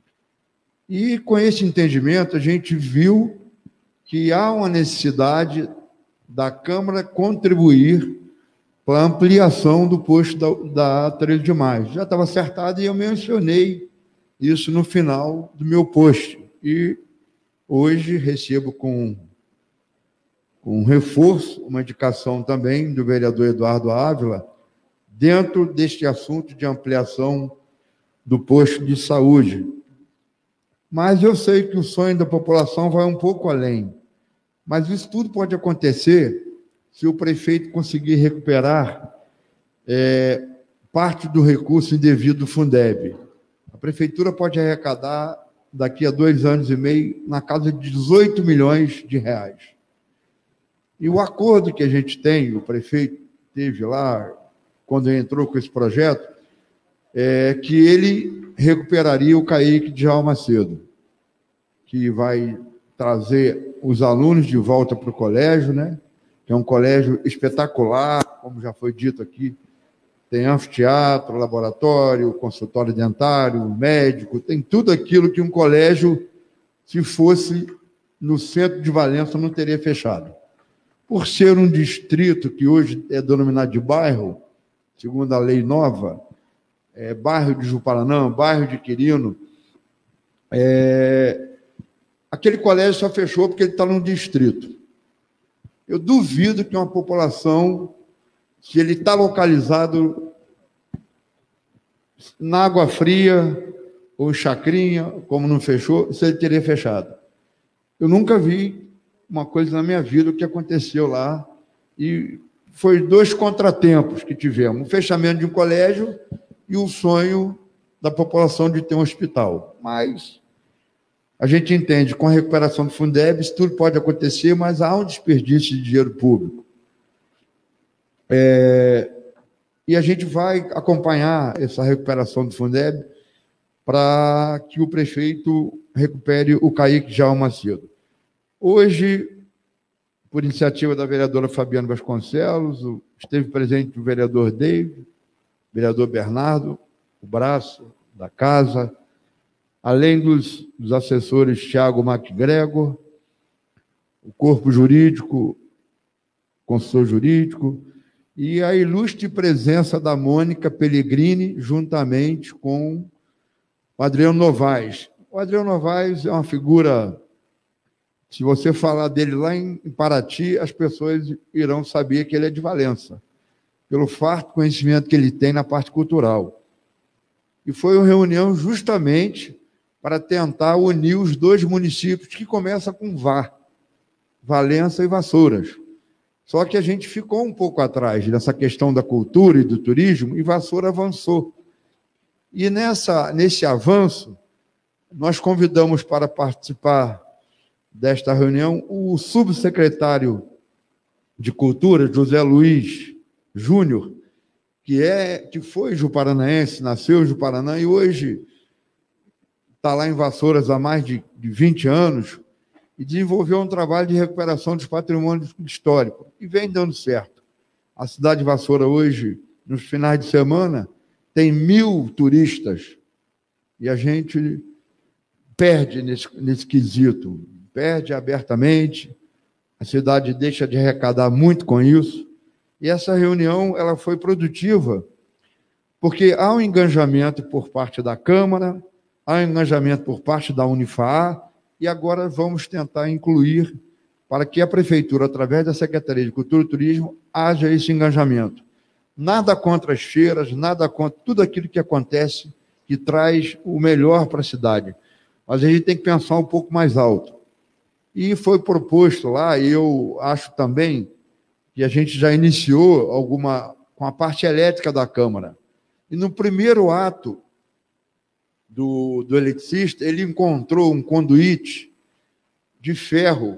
E, com esse entendimento, a gente viu que há uma necessidade da Câmara contribuir para a ampliação do posto da, da treze de maio. Já estava acertado e eu mencionei isso no final do meu post. E hoje recebo com, com um reforço, uma indicação também do vereador Eduardo Ávila, dentro deste assunto de ampliação do posto de saúde. Mas eu sei que o sonho da população vai um pouco além. Mas isso tudo pode acontecer se o prefeito conseguir recuperar é, parte do recurso indevido do Fundeb. A prefeitura pode arrecadar, daqui a dois anos e meio, na casa de dezoito milhões de reais. E o acordo que a gente tem, o prefeito teve lá, quando entrou com esse projeto, é que ele recuperaria o C A I C de Jaú Macedo, que vai trazer os alunos de volta para o colégio, né? Que é um colégio espetacular, como já foi dito aqui, tem anfiteatro, laboratório, consultório dentário, médico, tem tudo aquilo que um colégio, se fosse no centro de Valença, não teria fechado. Por ser um distrito que hoje é denominado de bairro, segundo a lei nova, é, bairro de Juparanã, bairro de Quirino, é, aquele colégio só fechou porque ele está num distrito. Eu duvido que uma população, se ele está localizado na Água Fria ou em Chacrinha, como não fechou, se ele teria fechado. Eu nunca vi uma coisa na minha vida que aconteceu lá, e foi dois contratempos que tivemos, o fechamento de um colégio e o sonho da população de ter um hospital. mas a gente entende, com a recuperação do Fundeb, isso tudo pode acontecer, mas há um desperdício de dinheiro público. É, e a gente vai acompanhar essa recuperação do Fundeb para que o prefeito recupere o Caíque Jaú Macedo. Hoje, por iniciativa da vereadora Fabiana Vasconcelos, esteve presente o vereador David, o vereador Bernardo, o braço da casa, além dos, dos assessores Tiago MacGregor, o corpo jurídico, consultor jurídico, e a ilustre presença da Mônica Pellegrini, juntamente com o Adriano Novaes. O Adriano Novaes é uma figura, se você falar dele lá em Paraty, as pessoas irão saber que ele é de Valença, pelo farto conhecimento que ele tem na parte cultural. E foi uma reunião justamente para tentar unir os dois municípios, que começa com Vá, Valença e Vassouras. Só que a gente ficou um pouco atrás nessa questão da cultura e do turismo, e Vassoura avançou. E nessa, nesse avanço, nós convidamos para participar desta reunião o subsecretário de Cultura, José Luiz Júnior, que, é, que foi juparanaense, nasceu em Juparanã e hoje está lá em Vassouras há mais de, de vinte anos, e desenvolveu um trabalho de recuperação dos patrimônios históricos, e vem dando certo. A cidade de Vassoura hoje, nos finais de semana, tem mil turistas, e a gente perde nesse, nesse quesito, perde abertamente, a cidade deixa de arrecadar muito com isso, e essa reunião ela foi produtiva, porque há um engajamento por parte da Câmara, há um engajamento por parte da Unifaa, e agora vamos tentar incluir para que a Prefeitura, através da Secretaria de Cultura e Turismo, haja esse engajamento. Nada contra as feiras, nada contra tudo aquilo que acontece, que traz o melhor para a cidade. Mas a gente tem que pensar um pouco mais alto. E foi proposto lá, e eu acho também que a gente já iniciou alguma com a parte elétrica da Câmara. E no primeiro ato do, do eletricista, ele encontrou um conduíte de ferro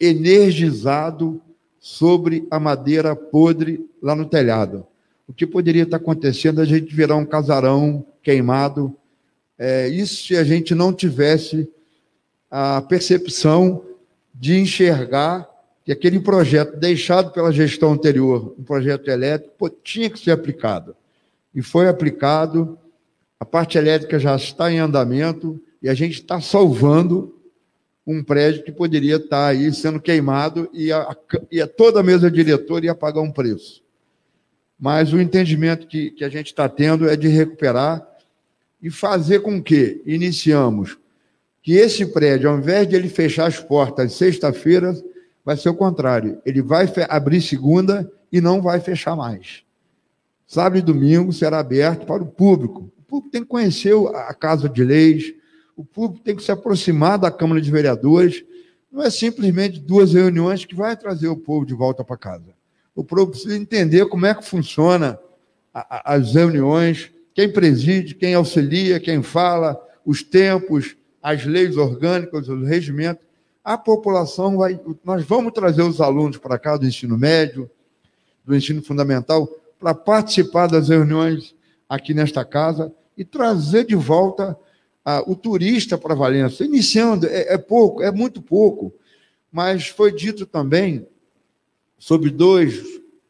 energizado sobre a madeira podre lá no telhado. O que poderia estar acontecendo é a gente virar um casarão queimado. É, isso se a gente não tivesse a percepção de enxergar que aquele projeto deixado pela gestão anterior, um projeto elétrico, pô, tinha que ser aplicado. E foi aplicado, a parte elétrica já está em andamento e a gente está salvando um prédio que poderia estar aí sendo queimado e a, e a toda a mesa diretora ia pagar um preço. Mas o entendimento que, que a gente está tendo é de recuperar e fazer com que iniciamos que esse prédio, ao invés de ele fechar as portas sexta-feira, vai ser o contrário. Ele vai abrir segunda e não vai fechar mais. Sábado e domingo será aberto para o público. O público tem que conhecer a Casa de Leis, o público tem que se aproximar da Câmara de Vereadores. Não é simplesmente duas reuniões que vai trazer o povo de volta para casa. O povo precisa entender como é que funciona a, a, as reuniões, quem preside, quem auxilia, quem fala, os tempos, as leis orgânicas, os regimentos. A população vai... Nós vamos trazer os alunos para cá do ensino médio, do ensino fundamental, para participar das reuniões aqui nesta casa e trazer de volta ah, o turista para Valença. Iniciando, é, é pouco, é muito pouco, mas foi dito também sobre duas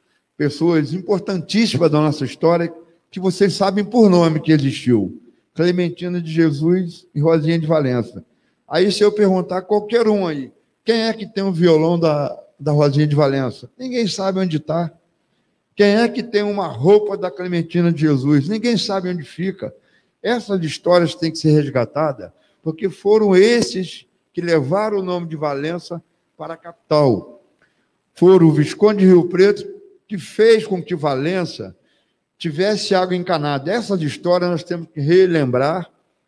pessoas importantíssimas da nossa história, que vocês sabem por nome que existiu: Clementina de Jesus e Rosinha de Valença. Aí, se eu perguntar a qualquer um aí, quem é que tem o violão da, da Rosinha de Valença? Ninguém sabe onde está. Quem é que tem uma roupa da Clementina de Jesus? Ninguém sabe onde fica. Essas histórias têm que ser resgatadas, porque foram esses que levaram o nome de Valença para a capital. Foram o Visconde de Rio Preto que fez com que Valença tivesse água encanada. Essas histórias nós temos que relembrar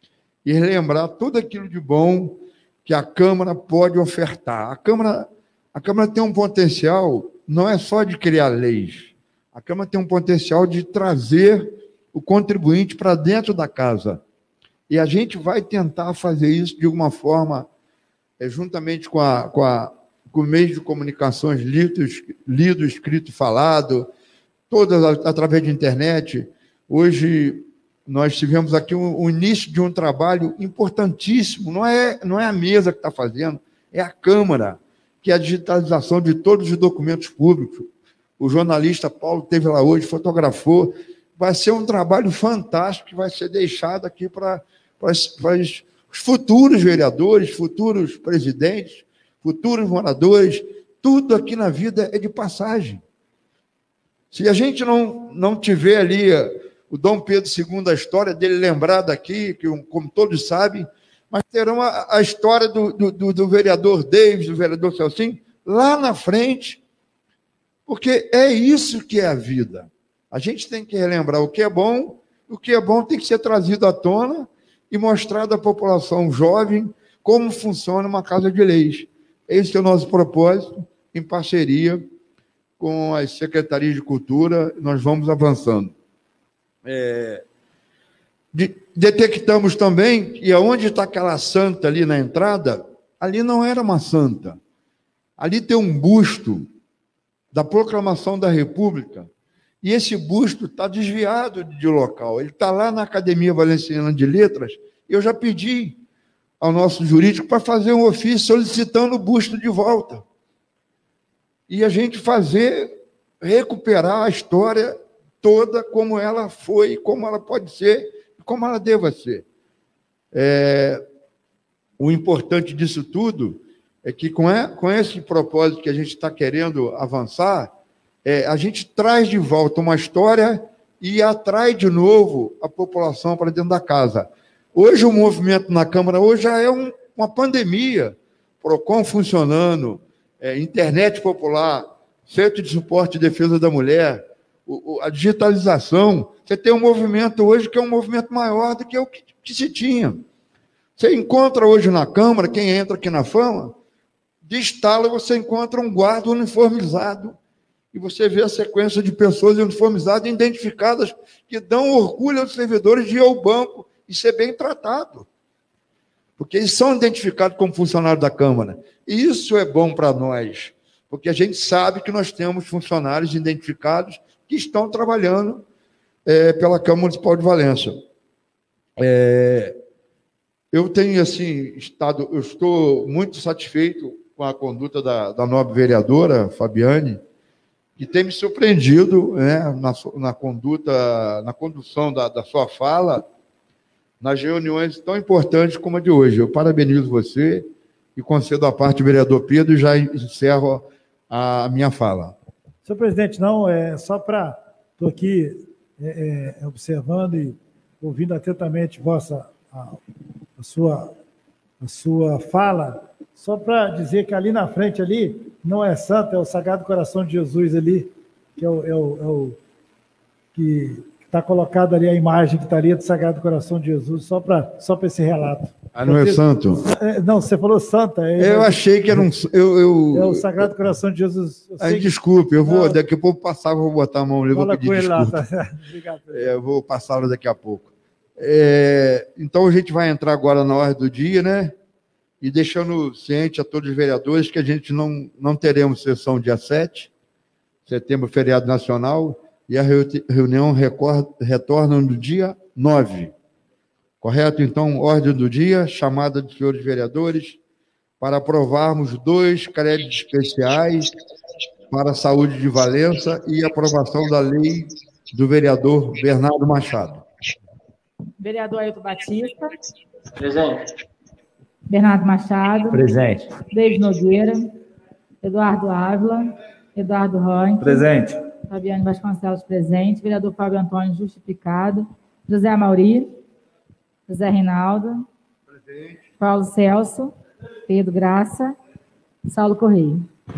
e relembrar tudo aquilo de bom que a Câmara pode ofertar. A Câmara, a Câmara tem um potencial, não é só de criar leis, a Câmara tem um potencial de trazer o contribuinte para dentro da casa. E a gente vai tentar fazer isso de uma forma, é, juntamente com, a, com, a, com o meio de comunicações lido, lido, escrito e falado, todas através de internet. Hoje, nós tivemos aqui o, o início de um trabalho importantíssimo, não é, não é a mesa que está fazendo, é a Câmara, que é a digitalização de todos os documentos públicos. O jornalista Paulo esteve lá hoje, fotografou. Vai ser um trabalho fantástico que vai ser deixado aqui para, para, para os futuros vereadores, futuros presidentes, futuros moradores. Tudo aqui na vida é de passagem. Se a gente não, não tiver ali o Dom Pedro segundo, a história dele lembrada aqui, que, como todos sabem, mas terão a, a história do, do, do vereador Davis, do vereador Celcinho, lá na frente, porque é isso que é a vida. A gente tem que relembrar o que é bom, o que é bom tem que ser trazido à tona e mostrado à população jovem como funciona uma casa de leis. Esse é o nosso propósito, em parceria com as secretarias de cultura, nós vamos avançando. É, de, detectamos também que aonde está aquela santa ali na entrada, ali não era uma santa. Ali tem um busto da proclamação da República, e esse busto está desviado de local. Ele está lá na Academia Valenciana de Letras. Eu já pedi ao nosso jurídico para fazer um ofício solicitando o busto de volta. E a gente fazer, recuperar a história toda como ela foi, como ela pode ser, como ela deva ser. É, o importante disso tudo é que, com, é, com esse propósito que a gente está querendo avançar, é, a gente traz de volta uma história e atrai de novo a população para dentro da casa. Hoje, o movimento na Câmara hoje já é um, uma pandemia. PROCON funcionando, é, internet popular, Centro de Suporte e Defesa da Mulher, o, o, a digitalização. Você tem um movimento hoje que é um movimento maior do que o que, que se tinha. Você encontra hoje na Câmara, quem entra aqui na Fama, de estalo você encontra um guarda uniformizado e você vê a sequência de pessoas uniformizadas, identificadas, que dão orgulho aos servidores de ir ao banco e ser bem tratado. Porque eles são identificados como funcionários da Câmara. E isso é bom para nós, porque a gente sabe que nós temos funcionários identificados que estão trabalhando é, pela Câmara Municipal de Valença. É, eu tenho, assim, estado, eu estou muito satisfeito com a conduta da, da nobre vereadora, Fabiane, que tem me surpreendido, né, na, na conduta, na condução da, da sua fala, nas reuniões tão importantes como a de hoje. Eu parabenizo você e concedo a parte do vereador Pedro e já encerro a minha fala. Senhor presidente, não, é só para... Estou aqui é, é, observando e ouvindo atentamente vossa, a, a, sua, a sua fala, só para dizer que ali na frente, ali, não é santo, é o Sagrado Coração de Jesus ali, que é o, é o, é o que está colocado ali, a imagem que está ali do Sagrado Coração de Jesus, só para só para esse relato. Ah, não é santo? É, não, você falou santa. É, eu achei que era um... Eu, eu, é o Sagrado Coração de Jesus. Aí, desculpe, eu vou, não, daqui a pouco passar, vou botar a mão ali, vou pedir desculpa. Lá, tá. Obrigado. É, eu vou passá-lo daqui a pouco. É, então, a gente vai entrar agora na ordem do dia, né? E deixando ciente a todos os vereadores que a gente não, não teremos sessão dia sete, setembro, feriado nacional, e a reunião recorda, retorna no dia nove. Correto? Então, ordem do dia, chamada dos senhores vereadores, para aprovarmos dois créditos especiais para a saúde de Valença e aprovação da lei do vereador Bernardo Machado. Vereador Ailton Batista. Presente. Bernardo Machado. Presente. David Nogueira. Eduardo Ávila. Eduardo Rank. Presente. Fabiane Vasconcelos, presente. Vereador Fábio Antônio, justificado. José Amauri. José Reinaldo. Presente. Paulo Celso. Pedro Graça. Saulo Correia.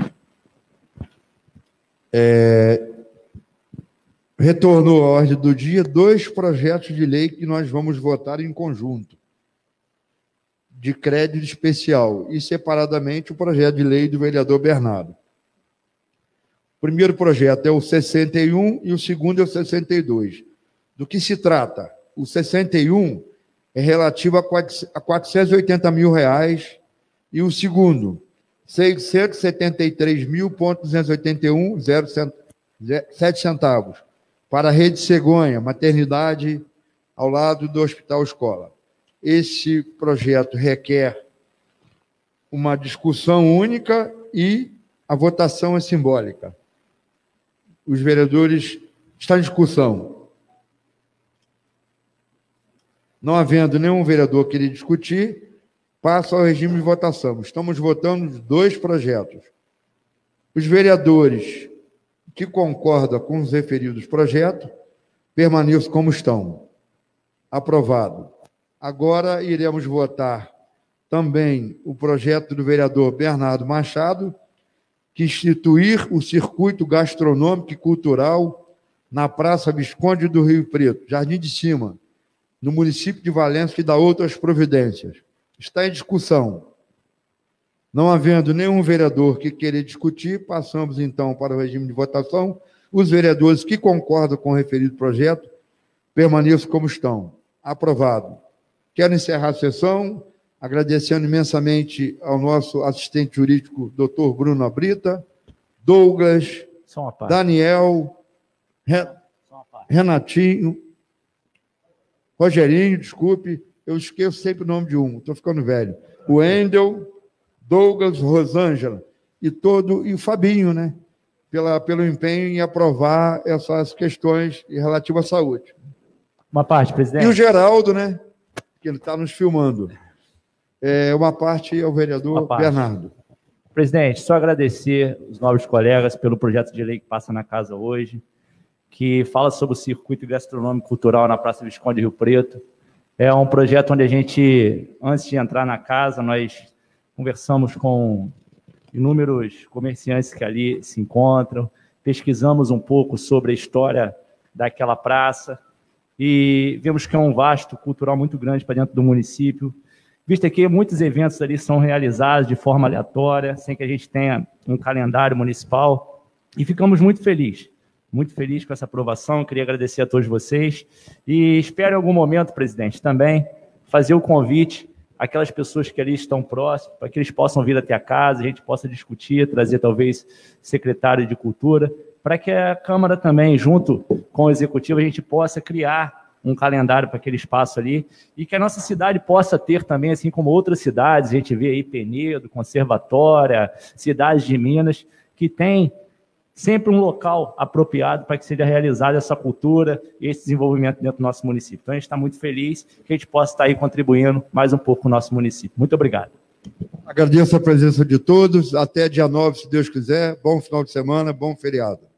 É, retornou à ordem do dia dois projetos de lei que nós vamos votar em conjunto, de crédito especial, e separadamente o projeto de lei do vereador Bernardo. O primeiro projeto é o sessenta e um e o segundo é o sessenta e dois. Do que se trata? O sessenta e um é relativo a quatrocentos e oitenta mil reais, e o segundo, seiscentos e setenta e três mil, duzentos e oitenta e um vírgula zero sete centavos, para a Rede Cegonha, maternidade ao lado do Hospital Escola. Esse projeto requer uma discussão única e a votação é simbólica. Os vereadores estão em discussão. Não havendo nenhum vereador querer discutir, passa ao regime de votação. Estamos votando dois projetos. Os vereadores que concordam com os referidos projetos permaneçam como estão. Aprovado. Agora iremos votar também o projeto do vereador Bernardo Machado, que instituir o circuito gastronômico e cultural na Praça Visconde do Rio Preto, Jardim de Cima, no município de Valença, e dá outras providências. Está em discussão. Não havendo nenhum vereador que queira discutir, passamos então para o regime de votação. Os vereadores que concordam com o referido projeto permaneçam como estão. Aprovado. Quero encerrar a sessão, agradecendo imensamente ao nosso assistente jurídico, doutor Bruno Abrita, Douglas, Daniel, Re... Renatinho, Rogerinho, desculpe, eu esqueço sempre o nome de um, estou ficando velho. O Wendel, Douglas, Rosângela e todo, e o Fabinho, né? Pela, pelo empenho em aprovar essas questões relativas à saúde. Uma parte, presidente. E o Geraldo, né? Que ele está nos filmando. É, uma parte ao vereador Bernardo. Presidente, só agradecer os nobres colegas pelo projeto de lei que passa na casa hoje, que fala sobre o circuito gastronômico cultural na Praça Visconde de Rio Preto. É um projeto onde a gente, antes de entrar na casa, nós conversamos com inúmeros comerciantes que ali se encontram, pesquisamos um pouco sobre a história daquela praça e vemos que é um vasto cultural muito grande para dentro do município, visto que muitos eventos ali são realizados de forma aleatória, sem que a gente tenha um calendário municipal, e ficamos muito felizes, muito felizes com essa aprovação. Queria agradecer a todos vocês e espero em algum momento, presidente, também fazer o convite àquelas pessoas que ali estão próximas, para que eles possam vir até a casa, a gente possa discutir, trazer talvez secretário de Cultura, para que a Câmara também, junto com o Executivo, a gente possa criar um calendário para aquele espaço ali, e que a nossa cidade possa ter também, assim como outras cidades, a gente vê aí Penedo, Conservatória, cidades de Minas, que tem sempre um local apropriado para que seja realizada essa cultura e esse desenvolvimento dentro do nosso município. Então, a gente está muito feliz que a gente possa estar aí contribuindo mais um pouco com o nosso município. Muito obrigado. Agradeço a presença de todos. Até dia nove, se Deus quiser. Bom final de semana, bom feriado.